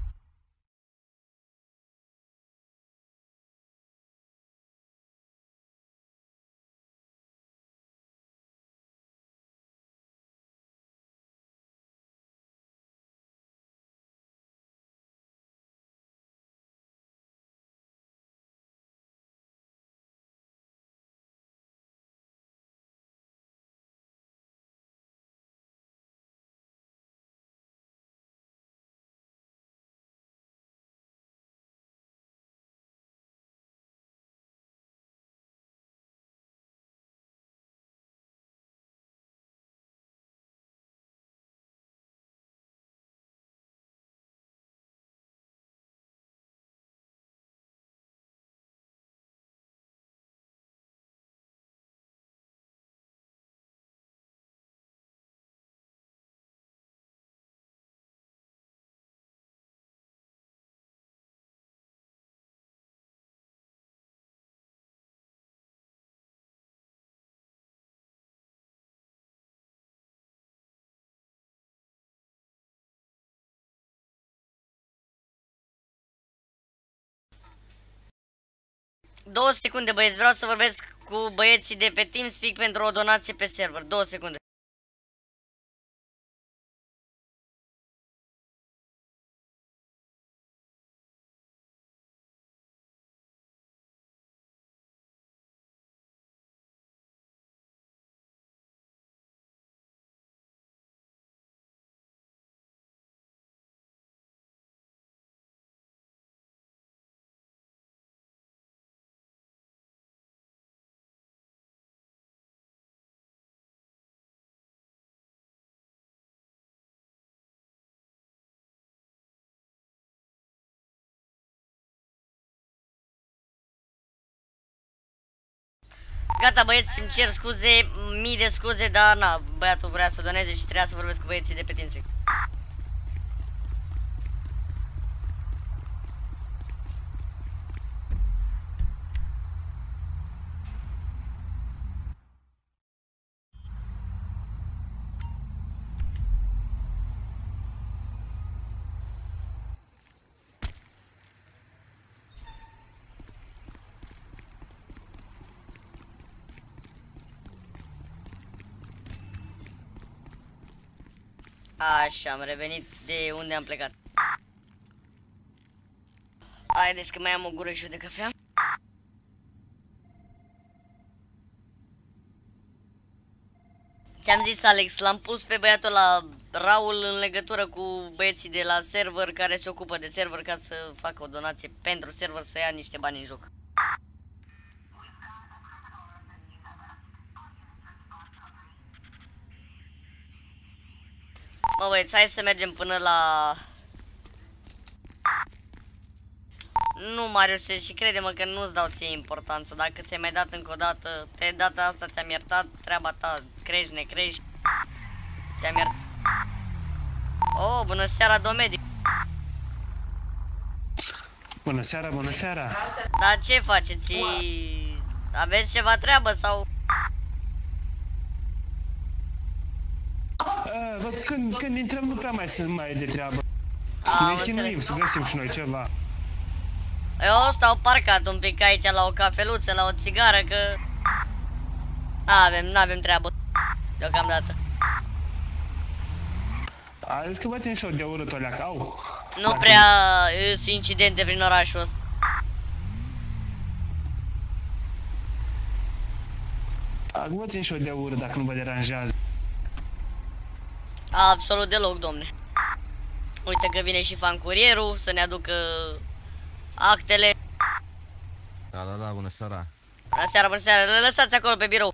Două secunde, băieți, vreau să vorbesc cu băieții de pe TeamSpeak pentru o donație pe server. Două secunde. Gata, băieți, îmi cer scuze, mii de scuze, dar na, băiatul vrea să doneze și trebuia să vorbesc cu băieții de pe TeamSpeak. Așa, am revenit de unde am plecat. Haideți că mai am o gură și eu de cafea. Ți-am zis, Alex, l-am pus pe băiatul la Raul în legătură cu băieții de la server care se ocupă de server ca să facă o donație pentru server să ia niște bani în joc. Mă băieți, hai să mergem până la... Nu, Marius, și crede-mă că nu-ți dau ție importanță. Dacă ți-ai mai dat încă o dată, de data asta te-am iertat, treaba ta, crești, necrești. Te-am iertat. Oh, bună seara, domedic. Bună seara, bună seara. Dar ce faceți? Aveți ceva treabă sau... A, văd, când, când intrăm nu prea mai sunt mai de treabă. Am Ne chinuim să găsim și noi ceva. Eu stau parcat un pic aici la o cafeluță, la o țigară, că... N-avem, n-avem treabă. Deocamdată. A zis că vă țin și eu de urât o leacă, au. Nu prea sunt incidente prin orașul ăsta. Acum vă țin și eu de urât dacă nu vă deranjează. Absolut deloc, domne. Uite că vine și fan curierul să ne aducă actele. Da, da, da, bună seara. Bună seara, bună seara, le lăsați acolo pe birou.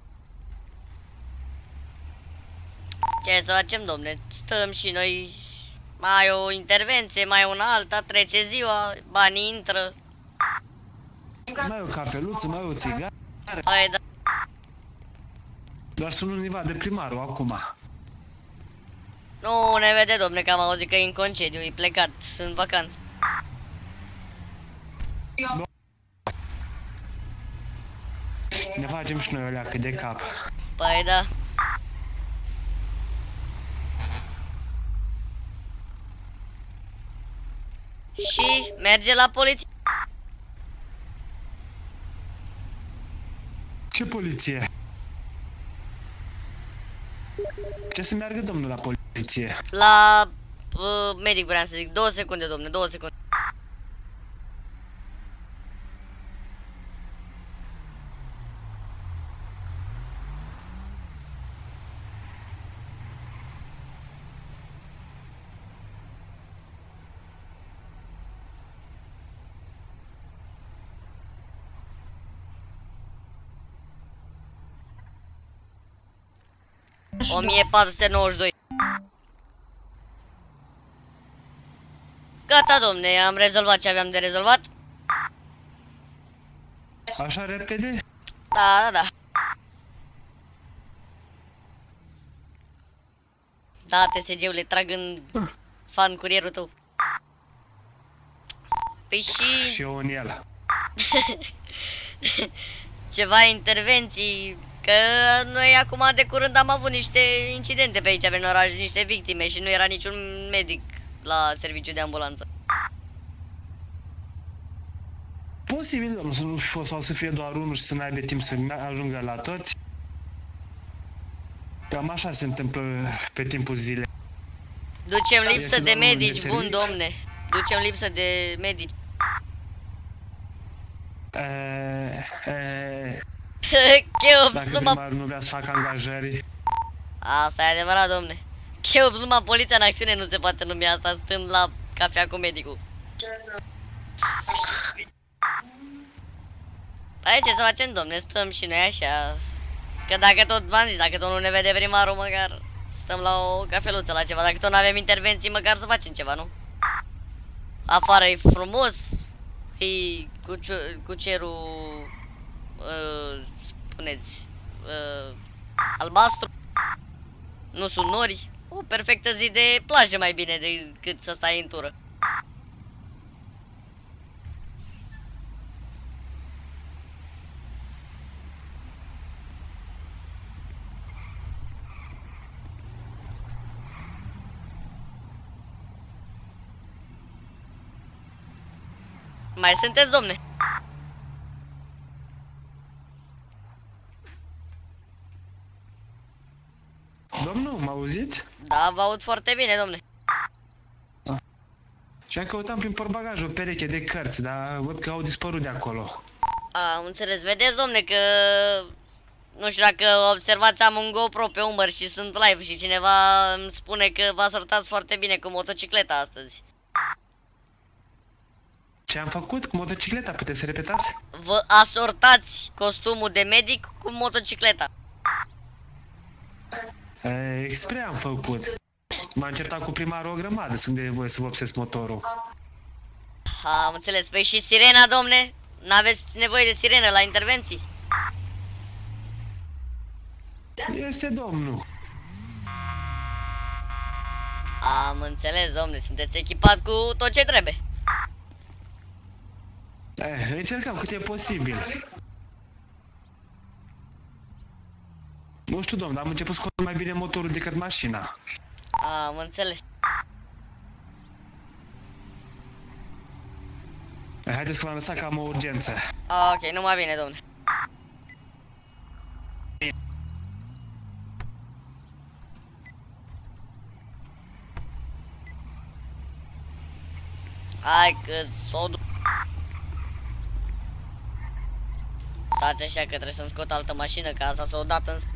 Ce să facem, domne? Stăm și noi. Mai o intervenție, mai una alta, trece ziua, banii intră. Mai o cafeluță, mai o țigară. Hai, da. Doar sunt univa de primarul acum. Nu ne vede, domne, că am auzit că e în concediu, e plecat în vacanță. Ne facem și noi o leacă de cap. Păi da. Și merge la poliție. Ce poliție? Ce să meargă domnul la poliție? La uh, medic vreau să zic, două secunde, domne, două secunde. o mie patru sute nouăzeci și doi. Gata, domne, am rezolvat ce aveam de rezolvat. Așa repede? Da, da, da. Da, T S G-ule, trag în fan curierul tău. Păi și... Și eu în el. Ceva intervenții, că noi acum de curând am avut niște incidente pe aici, prin oraș, niște victime și nu era niciun medic la serviciu de ambulanță. Posibil, domnul, să nu fi fost sau să fie doar unul și să nu aibă timp să ajungă la toți. Cam așa se întâmplă pe timpul zilei. Ducem lipsă Este de doar unul de medici, bun serviciu. domne. Ducem lipsă de medici. Eee, eee, Cheops, Dacă numai... primarul nu vrea să facă angajări. Asta e adevărat, domne. Cheops, numai poliția în acțiune nu se poate numi asta, stând la cafea cu medicul. Păi ce să facem, domne, stăm și noi așa. Că dacă tot, v-am zis, dacă tot nu ne vede primarul, măcar stăm la o cafeluță, la ceva. Dacă tot nu avem intervenții, măcar să facem ceva, nu? Afară e frumos, e cu, cu cerul, uh, spuneți, uh, albastru. Nu sunt nori. O perfectă zi de plajă mai bine decât să stai în tură. Mai sunteți, domne? Domnul, m-a auzit? Da, vă aud foarte bine, domne. Și am căutat prin portbagaj o pereche de cărți, dar văd că au dispărut de acolo. Am înțeles. Vedeți, domne, că... Nu știu dacă observați, am un GoPro pe umăr și sunt live și cineva îmi spune că vă asortați foarte bine cu motocicleta astăzi. Ce am făcut cu motocicleta? Puteți să repetați? Vă asortați costumul de medic cu motocicleta. E, expre am făcut. M-am certat cu primarul o grămadă, sunt de voie să vopsesc motorul. Am înțeles. Păi și sirena, domne? N-aveți nevoie de sirenă la intervenții? Este domnul. Am înțeles, domne. Sunteți echipat cu tot ce trebuie. Eh, încercăm cât e posibil. Nu știu, domn, dar am început să scot mai bine motorul decât mașina. Am înțeles. Eh, haideți că v-am lăsat că am o urgență. Ok, numai bine, domne. Hai că s-o duc. Stați așa că trebuie să-mi scot altă mașină, ca asta s-o dat în...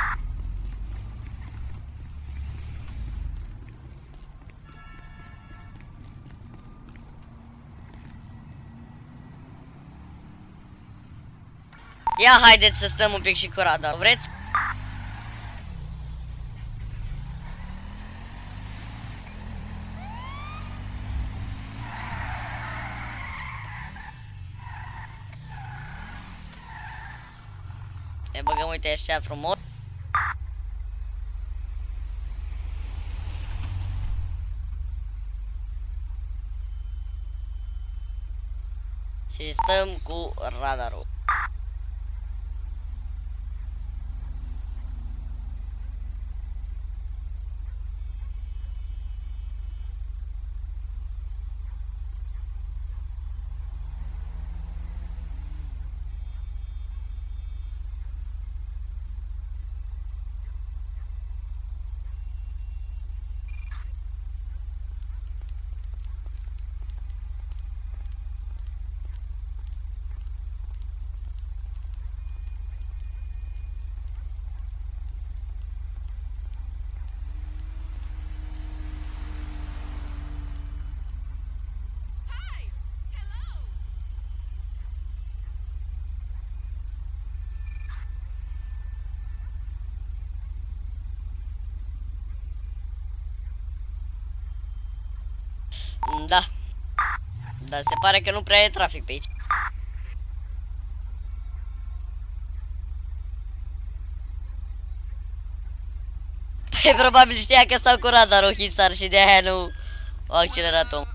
Ia haideți să stăm un pic și cu radar, vreți? Ne băgăm, uite, așa frumos. Și stăm cu radarul. Da. Dar se pare că nu prea e trafic pe aici. Păi probabil știa că stau cu radarul Hitstar și de-aia nu o accelerat om.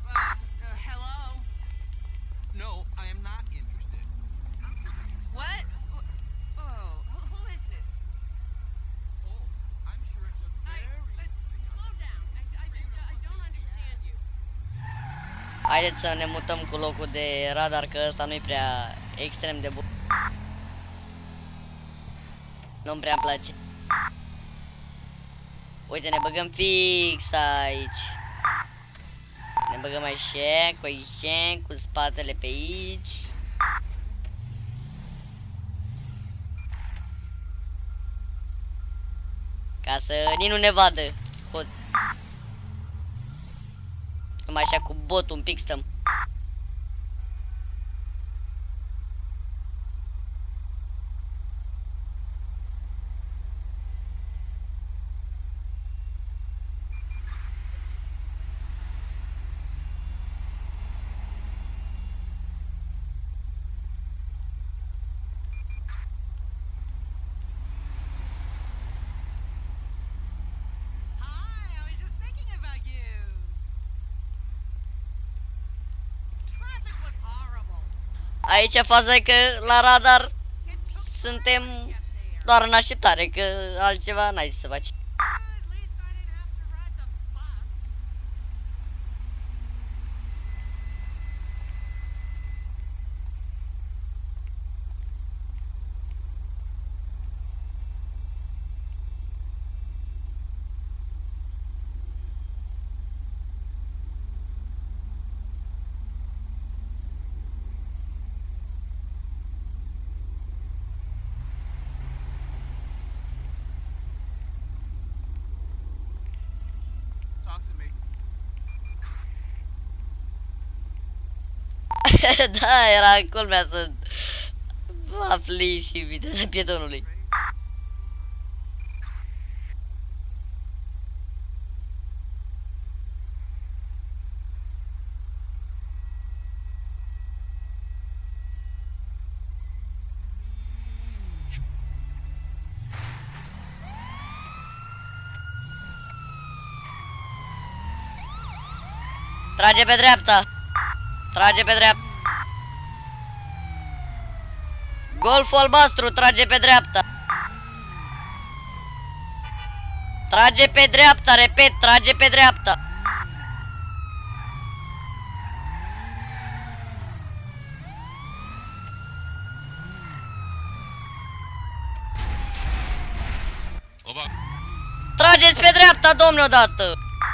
Haideți să ne mutăm cu locul de radar, că ăsta nu-i prea extrem de bun. Nu-mi prea-mi place. Uite, ne băgăm fix aici. Ne băgăm așa, cu aici, cu spatele pe aici. Ca să nici nu ne vadă hoți. Numai așa cu botul un pic stăm. Aici faza e că la radar suntem doar în așteptare, că altceva n-ai să faci. Da, era culmea să afli și viteza pietonului. Trage pe dreapta. Trage pe dreapta. Golful albastru, trage pe dreapta. Trage pe dreapta, repet, trage pe dreapta. Trageți pe dreapta, domnule, odată.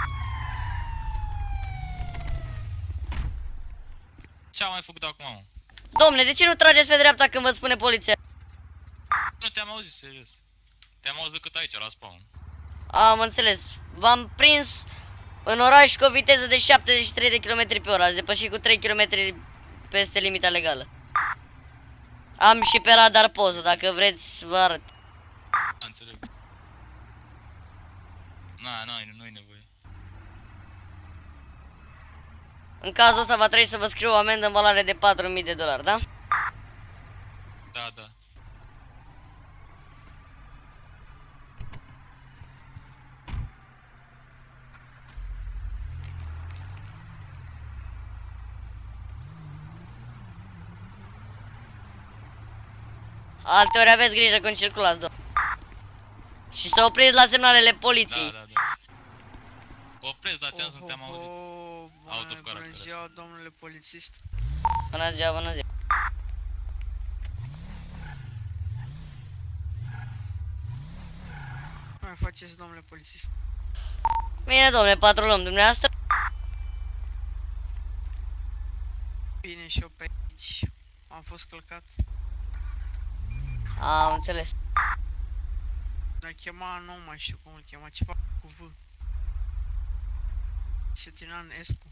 Ce am mai făcut acum, mă? Domnule, de ce nu trageți pe dreapta când vă spune poliția? Nu te-am auzit, serios. Te-am auzit cât aici, la spawn. Am înțeles. V-am prins în oraș cu o viteză de șaptezeci și trei de kilometri pe oră. Ați depășit cu trei kilometri peste limita legală. Am și pe radar poză, dacă vreți vă arăt. Înțeleg. Na, nu, nu-i nevoie. În cazul ăsta va trebui să vă scriu o amendă în valoare de patru mii de dolari, da? Da, da. Alteori aveți grijă când circulați, domnule. Și să opriți la semnalele poliției. Da, da, da. Opresc, dar ți-am să nu te-am auzit. Bună ziua, domnule polițist. Bună ziua, bună ziua. Ce mai faceți, domnule polițist? Bine, domnule, patrulăm dumneavoastră. Bine, și eu pe aici. Am fost călcat. Am înțeles. Dar chema, nu mai știu cum îl chema, ceva cu V. Setinan Escu.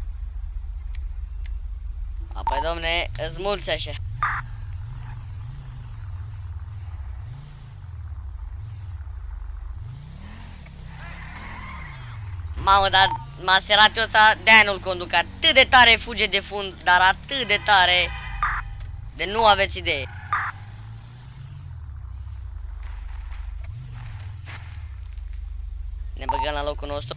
Apoi, domne, îți mulți așa. Mamă, dar Maseratiu ăsta de-aia nu-l conduc. Atât de tare fuge de fund, dar atât de tare de nu aveți idee. Ne băgăm la locul nostru.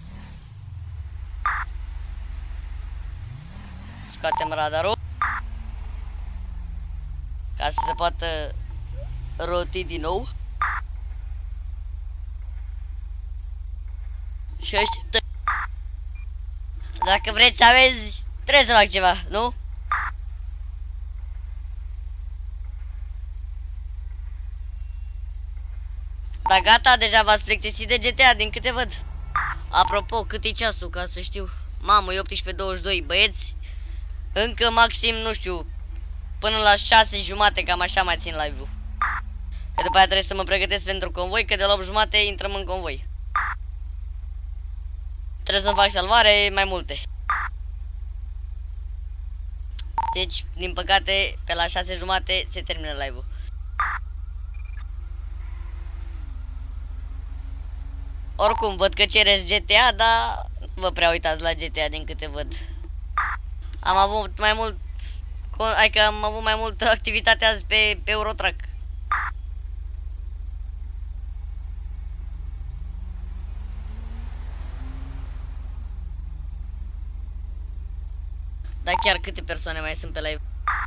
Scoatem radarul ca să se poată roti din nou. Și așteptăm. Dacă vreți să aveți, trebuie să fac ceva, nu? Da, gata, deja v-ați plictisit de G T A din câte văd. Apropo, cât e ceasul, ca să știu. Mamă, e optsprezece douăzeci și doi, băieți. Încă maxim, nu știu, până la șase jumate, cam așa mai țin live-ul. Că după aia trebuie să mă pregătesc pentru convoi, că de la opt jumate intrăm în convoi. Trebuie să-mi fac salvare, mai multe. Deci, din păcate, pe la șase jumate se termină live-ul. Oricum, văd că cereți G T A, dar nu vă prea uitați la G T A din câte văd. Am avut mai mult, adică am avut mai multă activitate azi pe, pe Eurotrack. Dar chiar câte persoane mai sunt pe live?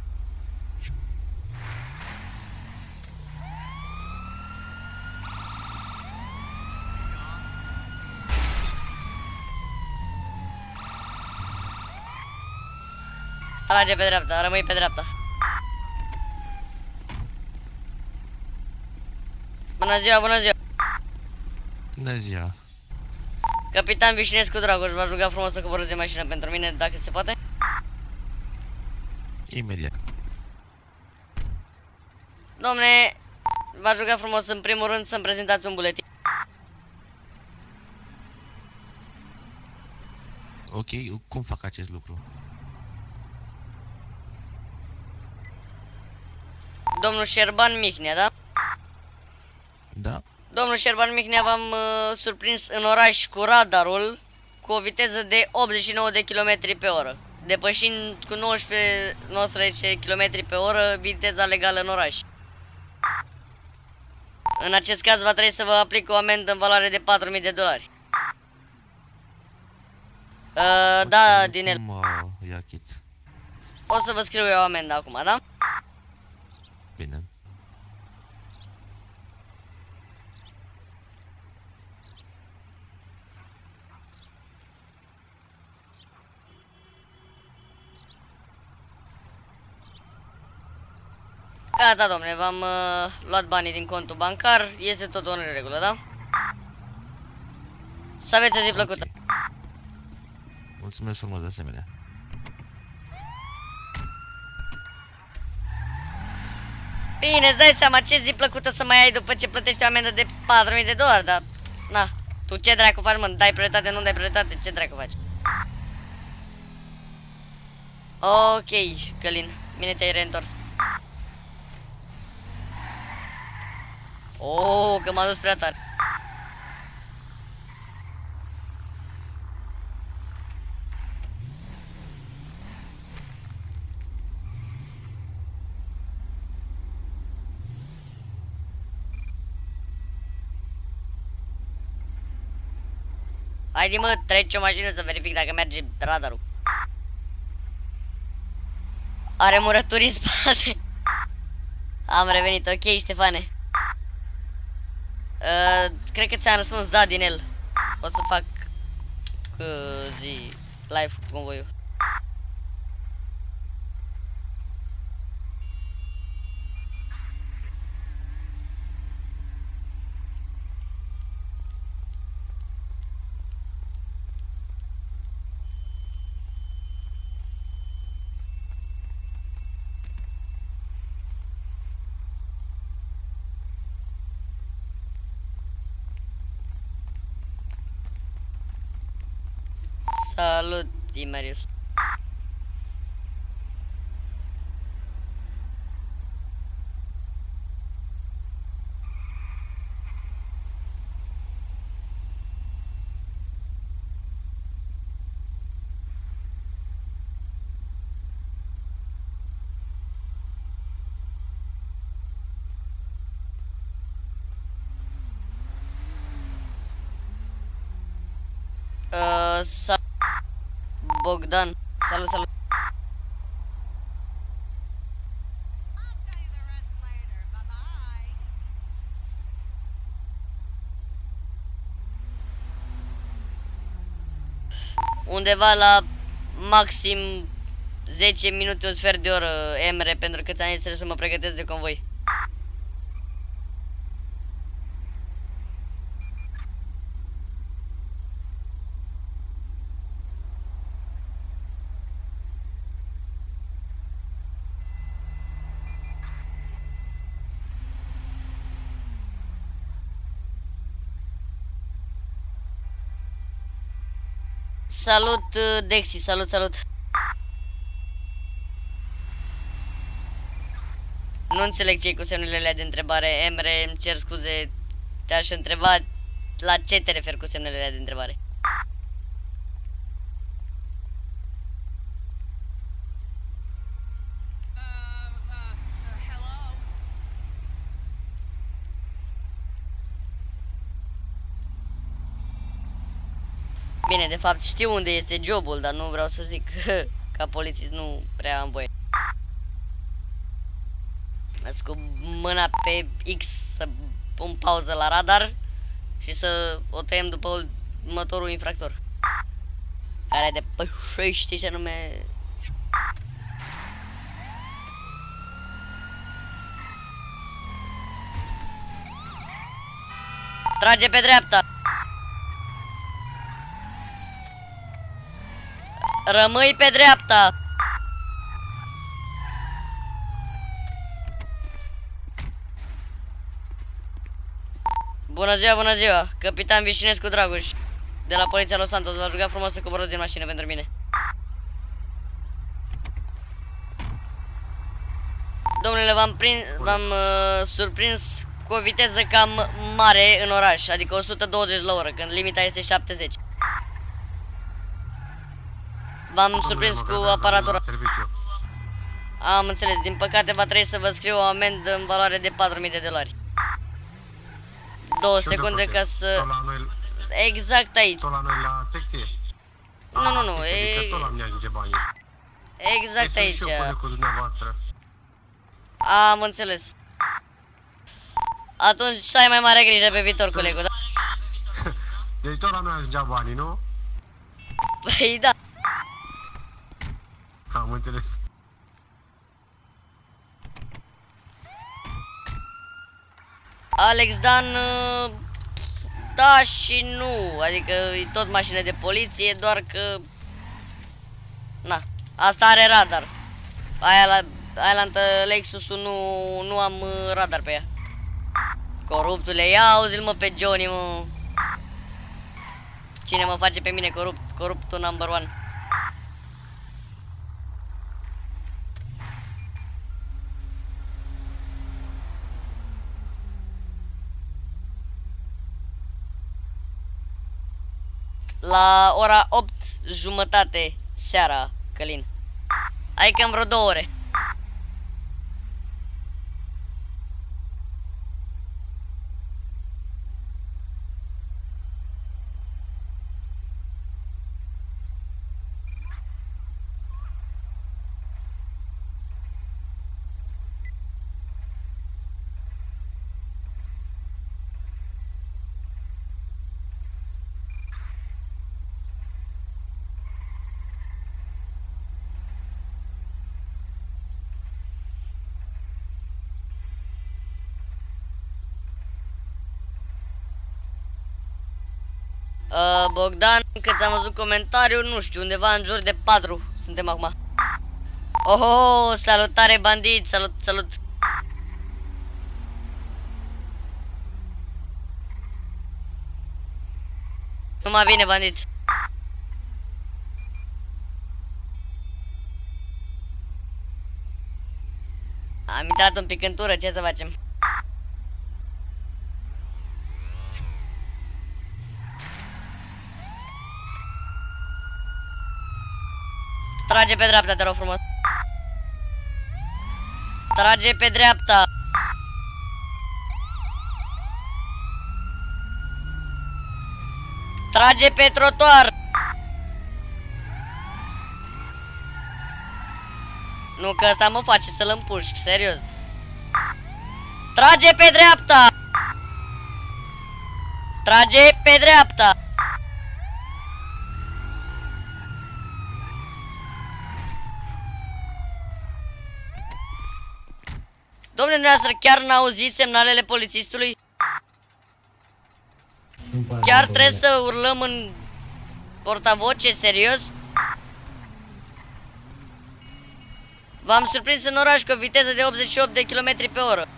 Trage pe dreapta, rămâi pe dreapta. Bună ziua, bună ziua. Bună ziua. Capitan Vișinescu Dragoș, v-aș ruga frumos să coborâți de mașină pentru mine, dacă se poate. Imediat. Domne, v-aș ruga frumos în primul rând să-mi prezentați un buletin. Ok, cum fac acest lucru? Domnul Șerban Mihnea, da? Da. Domnul Șerban Mihnea, v-am uh, surprins în oraș cu radarul cu o viteză de optzeci și nouă de kilometri pe oră, depășind cu nouăsprezece nouăsprezece kilometri pe oră viteza legală în oraș. În acest caz va trebui să vă aplic o amendă în valoare de patru mii de dolari. Uh, da, din el. O să vă scriu eu amendă acum, da? Bine. Gata, domnule, v-am uh, luat banii din contul bancar, este totul în regulă, da? Să aveți o zi plăcută. Mulțumesc frumos de asemenea. Bine, îți dai seama ce zi plăcută să mai ai după ce plătești o amendă de patru mii de dolari, dar... Na, tu ce dracu faci, mă? Dai prioritate, nu dai prioritate? Ce dracu faci? Ok, Călin, bine te-ai reîntors. Oh, că m-a dus prea tare. Haide mă, treci o mașină să verific dacă merge radarul. Are murături în spate. Am revenit, ok, Ștefane. Uh, cred că ți-am răspuns da din el. O să fac uh, zi live cu convoiul. Salut, Dimarius. Uh, sa Bogdan, salut, salut. Undeva la maxim zece minute, un sfert de oră, Emre, pentru că ți-am zis trebuie să mă pregătesc de convoi. Salut, Dexy, salut, salut. Nu înțeleg ce-i cu semnele alea de întrebare, Emre, îmi cer scuze. Te-aș întreba la ce te referi cu semnele alea de întrebare. Bine, de fapt știu unde este jobul, dar nu vreau să zic că ca polițist nu prea am voie. Las cu mâna pe X să pun pauză la radar și să o tăiem după următorul infractor, care depășește ce anume. Trage pe dreapta. Rămâi pe dreapta. Bună ziua, bună ziua. Capitan Vișinescu Dragoș de la Poliția Los Santos. V-aș ruga frumos să coborâți din mașină pentru mine. Domnule, v-am prins, v-am uh, surprins cu o viteză cam mare în oraș, adică o sută douăzeci la oră, când limita este șaptezeci. V-am surprins cu aparatura. Am înțeles, din păcate va trebui să vă scriu o amendă în valoare de patru mii de dolari. Două secunde ca să... Exact aici. Tot la noi la secție? Nu, nu, nu, e... e... tot la mine ajunge banii. Exact aici. Și eu cu dumneavoastră. Am înțeles. Atunci să ai mai mare grijă pe viitor, colegul, da? Deci tot la noi ajungea banii, nu? Păi da. Am înțeles. Alex Dan, da și nu, adică e tot mașină de poliție, doar că... Na, asta are radar. Aia la, aia la Lexus-ul nu, nu am radar pe ea. Coruptule, ia auzi-l mă pe Johnny, mă. Cine mă face pe mine corupt, coruptul number one. La ora opt jumătate seara, Călin. Adică în vreo două ore. Uh, Bogdan, că ți-am văzut comentariul, nu știu, undeva în jur de patru suntem acum. Oh, salutare bandit, salut, salut. Numai bine, bandit. Am intrat un pic în tură, ce să facem? Trage pe dreapta, te rog frumos. Trage pe dreapta. Trage pe trotuar. Nu că asta mă face să-l împușc, serios. Trage pe dreapta. Trage pe dreapta. Domnule, dumneavoastră, chiar n-auziți semnalele polițistului? Chiar trebuie să urlăm în portavoce, serios? V-am surprins în oraș cu o viteză de optzeci și opt de kilometri pe oră.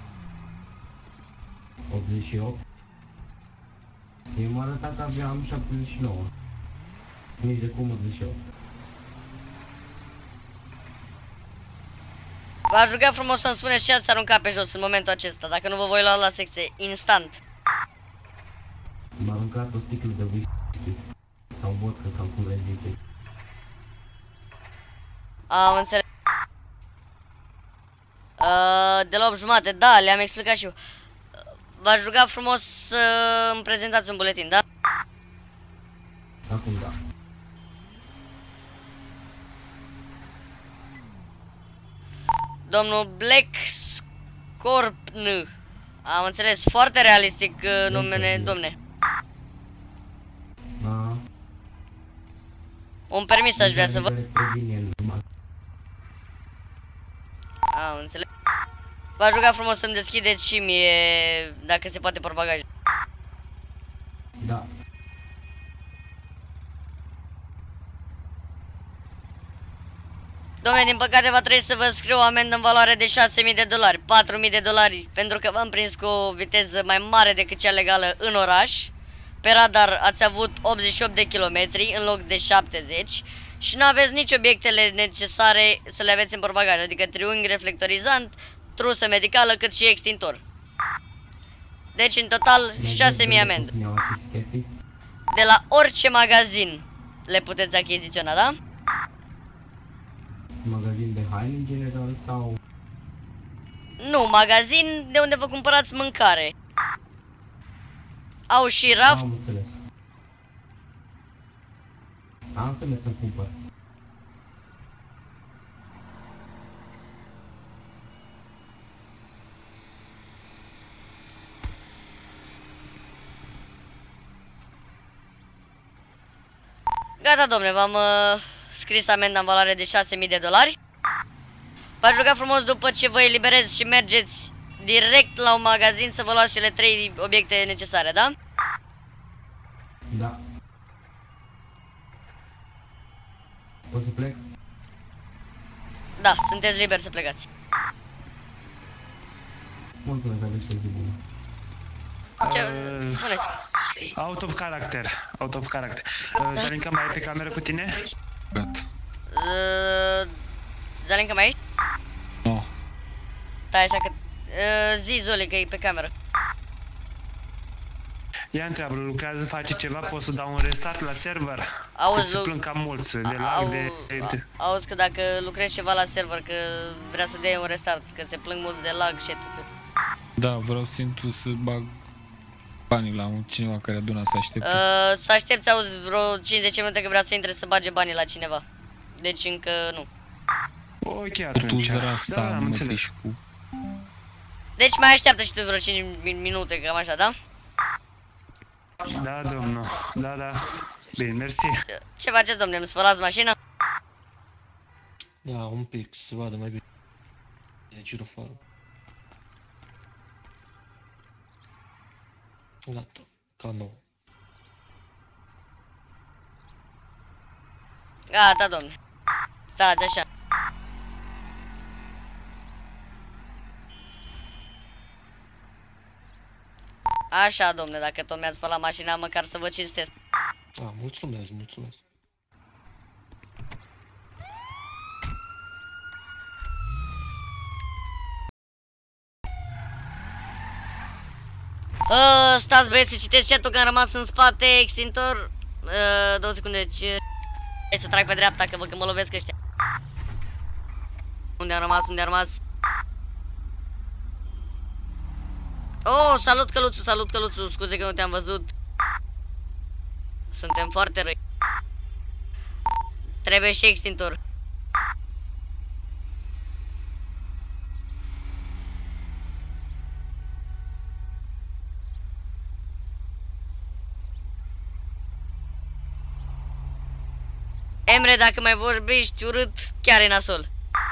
optzeci și opt? Eu m-a arătat că aveam șaptezeci și nouă. Nici de cum optzeci și opt. V-aș ruga frumos să-mi spuneți ce ați aruncat pe jos în momentul acesta, dacă nu vă voi lua la secție, instant. M-a aruncat o sticlă de whisky sau vodka sau cum le zice. Am înțeles. Uh, de la opt jumate, da, le-am explicat și eu. V-aș ruga frumos să îmi prezentați un buletin, da? Acum da. Domnul Black Scorpn. Am înțeles, foarte realistic uh, numele, domne. Da. Un permis aș vrea să vă... Am înțeles. V-aș ruga frumos să-mi deschideți și mie, dacă se poate, portbagajul. Da. Dom'le, din păcate va trebui să vă scriu o amendă în valoare de șase mii de dolari, patru mii de dolari, pentru că v-am prins cu o viteză mai mare decât cea legală în oraș. Pe radar ați avut optzeci și opt de kilometri în loc de șaptezeci și nu aveți nici obiectele necesare să le aveți în portbagaj, adică triunghi reflectorizant, trusă medicală, cât și extintor. Deci în total șase mii amendă. De la orice magazin le puteți achiziționa, da? Magazin de haine în general sau... Nu, magazin de unde vă cumpărați mâncare. Au și raft. Am înțeles. Am să merg să-mi cumpăr. Gata, domnule, v-am uh, scris amenda în valoare de șase mii de dolari. V-aș ruga frumos după ce vă eliberez și mergeți direct la un magazin să vă luați cele trei obiecte necesare, da? Da. Pot să plec? Da, sunteți liberi să plecați. Mulțumesc, aveți zi bună. Ce? Uh, Spuneți. Out of character. Out of character. Uh, Zalinka, mai e pe cameră cu tine? Gata. Uh, Zalinka, mai ești? Nu. Stai așa că... Uh, zi, Zoli, că e pe cameră. Ia întreabă, lucrează, face ceva, pot să dau un restart la server? Auzi, că se plâng cam mulți de lag, de... de... Auzi că dacă lucrezi ceva la server, că vrea să dea un restart, că se plâng mulți de lag și că... Da, vreau simplu să bag banii la un cineva care adună să aștepte. Uh, să aștepți, auzi, vreo cincizeci minute că vrea să intre să bage banii la cineva. Deci încă nu. Ok, atunci. Tu Da, da, am înțeles. Cu... Deci mai așteaptă și tu vreo cinci minute, cam așa, da? Da, domnul. Da, da. Bine, mersi. Ce, ce faceți, domnule? Îmi spălați mașina? Da, un pic, să se vadă mai bine. E girofarul. Gata, ca nou. Gata, domnule. Stați așa. Așa, domnule, dacă tot mi-ați spălat mașina, măcar să vă cinstesc. A, mulțumesc, mulțumesc. Uh, stați, băieți, să citeți chat-ul că am rămas în spate, extintor. Uh, două secunde, ce... Hai să trag pe dreapta, că văd că mă lovesc ăștia. Unde am rămas, unde am rămas? Oh, salut Căluțu, salut Căluțu, scuze că nu te-am văzut. Suntem foarte răi. Trebuie și extintor. Emre, dacă mai vorbești urât, chiar e nasol.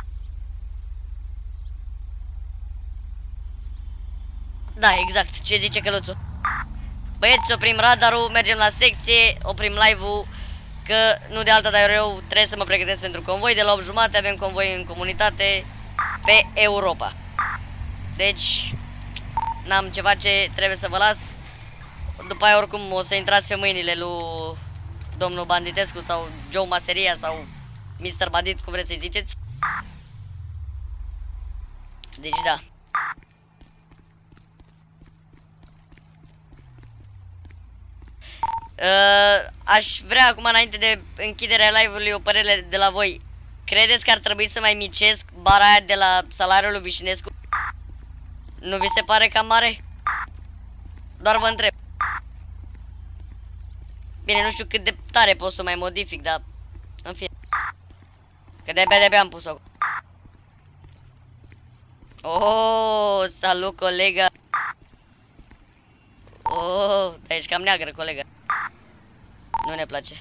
Da, exact, ce zice Căluțu. Băieți, oprim radarul, mergem la secție, oprim live-ul, că nu de alta, dar eu trebuie să mă pregătesc pentru convoi. De la opt jumate avem convoi în comunitate pe Europa. Deci, n-am ce face, trebuie să vă las. După aia oricum o să intrați pe mâinile lui domnul Banditescu sau Joe Maseria sau mister Bandit, cum vreți să-i ziceți. Deci da. Uh, aș vrea acum, înainte de închiderea live-ului, o părere de la voi. Credeți că ar trebui să mai micesc bara aia de la salariul lui Vișinescu? Nu vi se pare cam mare? Doar vă întreb. Bine, nu știu cât de tare pot să mai modific, dar în fine. Că de-abia de-abia am pus-o. Oh, salut, colega. Oh, dar ești cam neagră, colega. Nu ne place.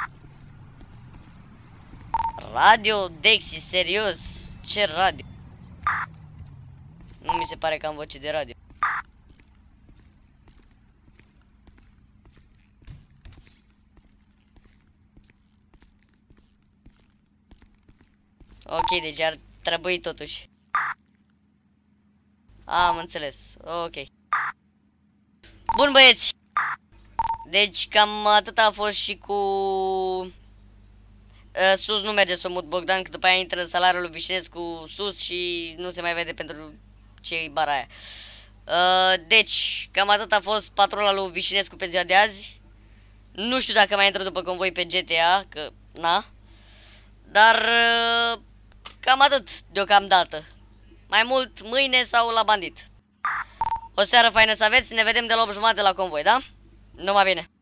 Radio Dexy, serios? Ce radio? Nu mi se pare că am voce de radio. Ok, deci ar trebui totuși. Am înțeles, ok. Bun, băieți. Deci cam atât a fost și cu Uh, sus nu merge să o mut Bogdan, că după aia intră salariul lui Vișinescu sus și nu se mai vede pentru ce-i bara aia. Uh, deci, cam atât a fost patrola lui Vișinescu pe ziua de azi. Nu știu dacă mai intră după convoi pe G T A, că na. Dar uh, cam atât deocamdată. Mai mult mâine sau la bandit. O seară faină să aveți, ne vedem de la opt jumate la convoi, da? Numai bine!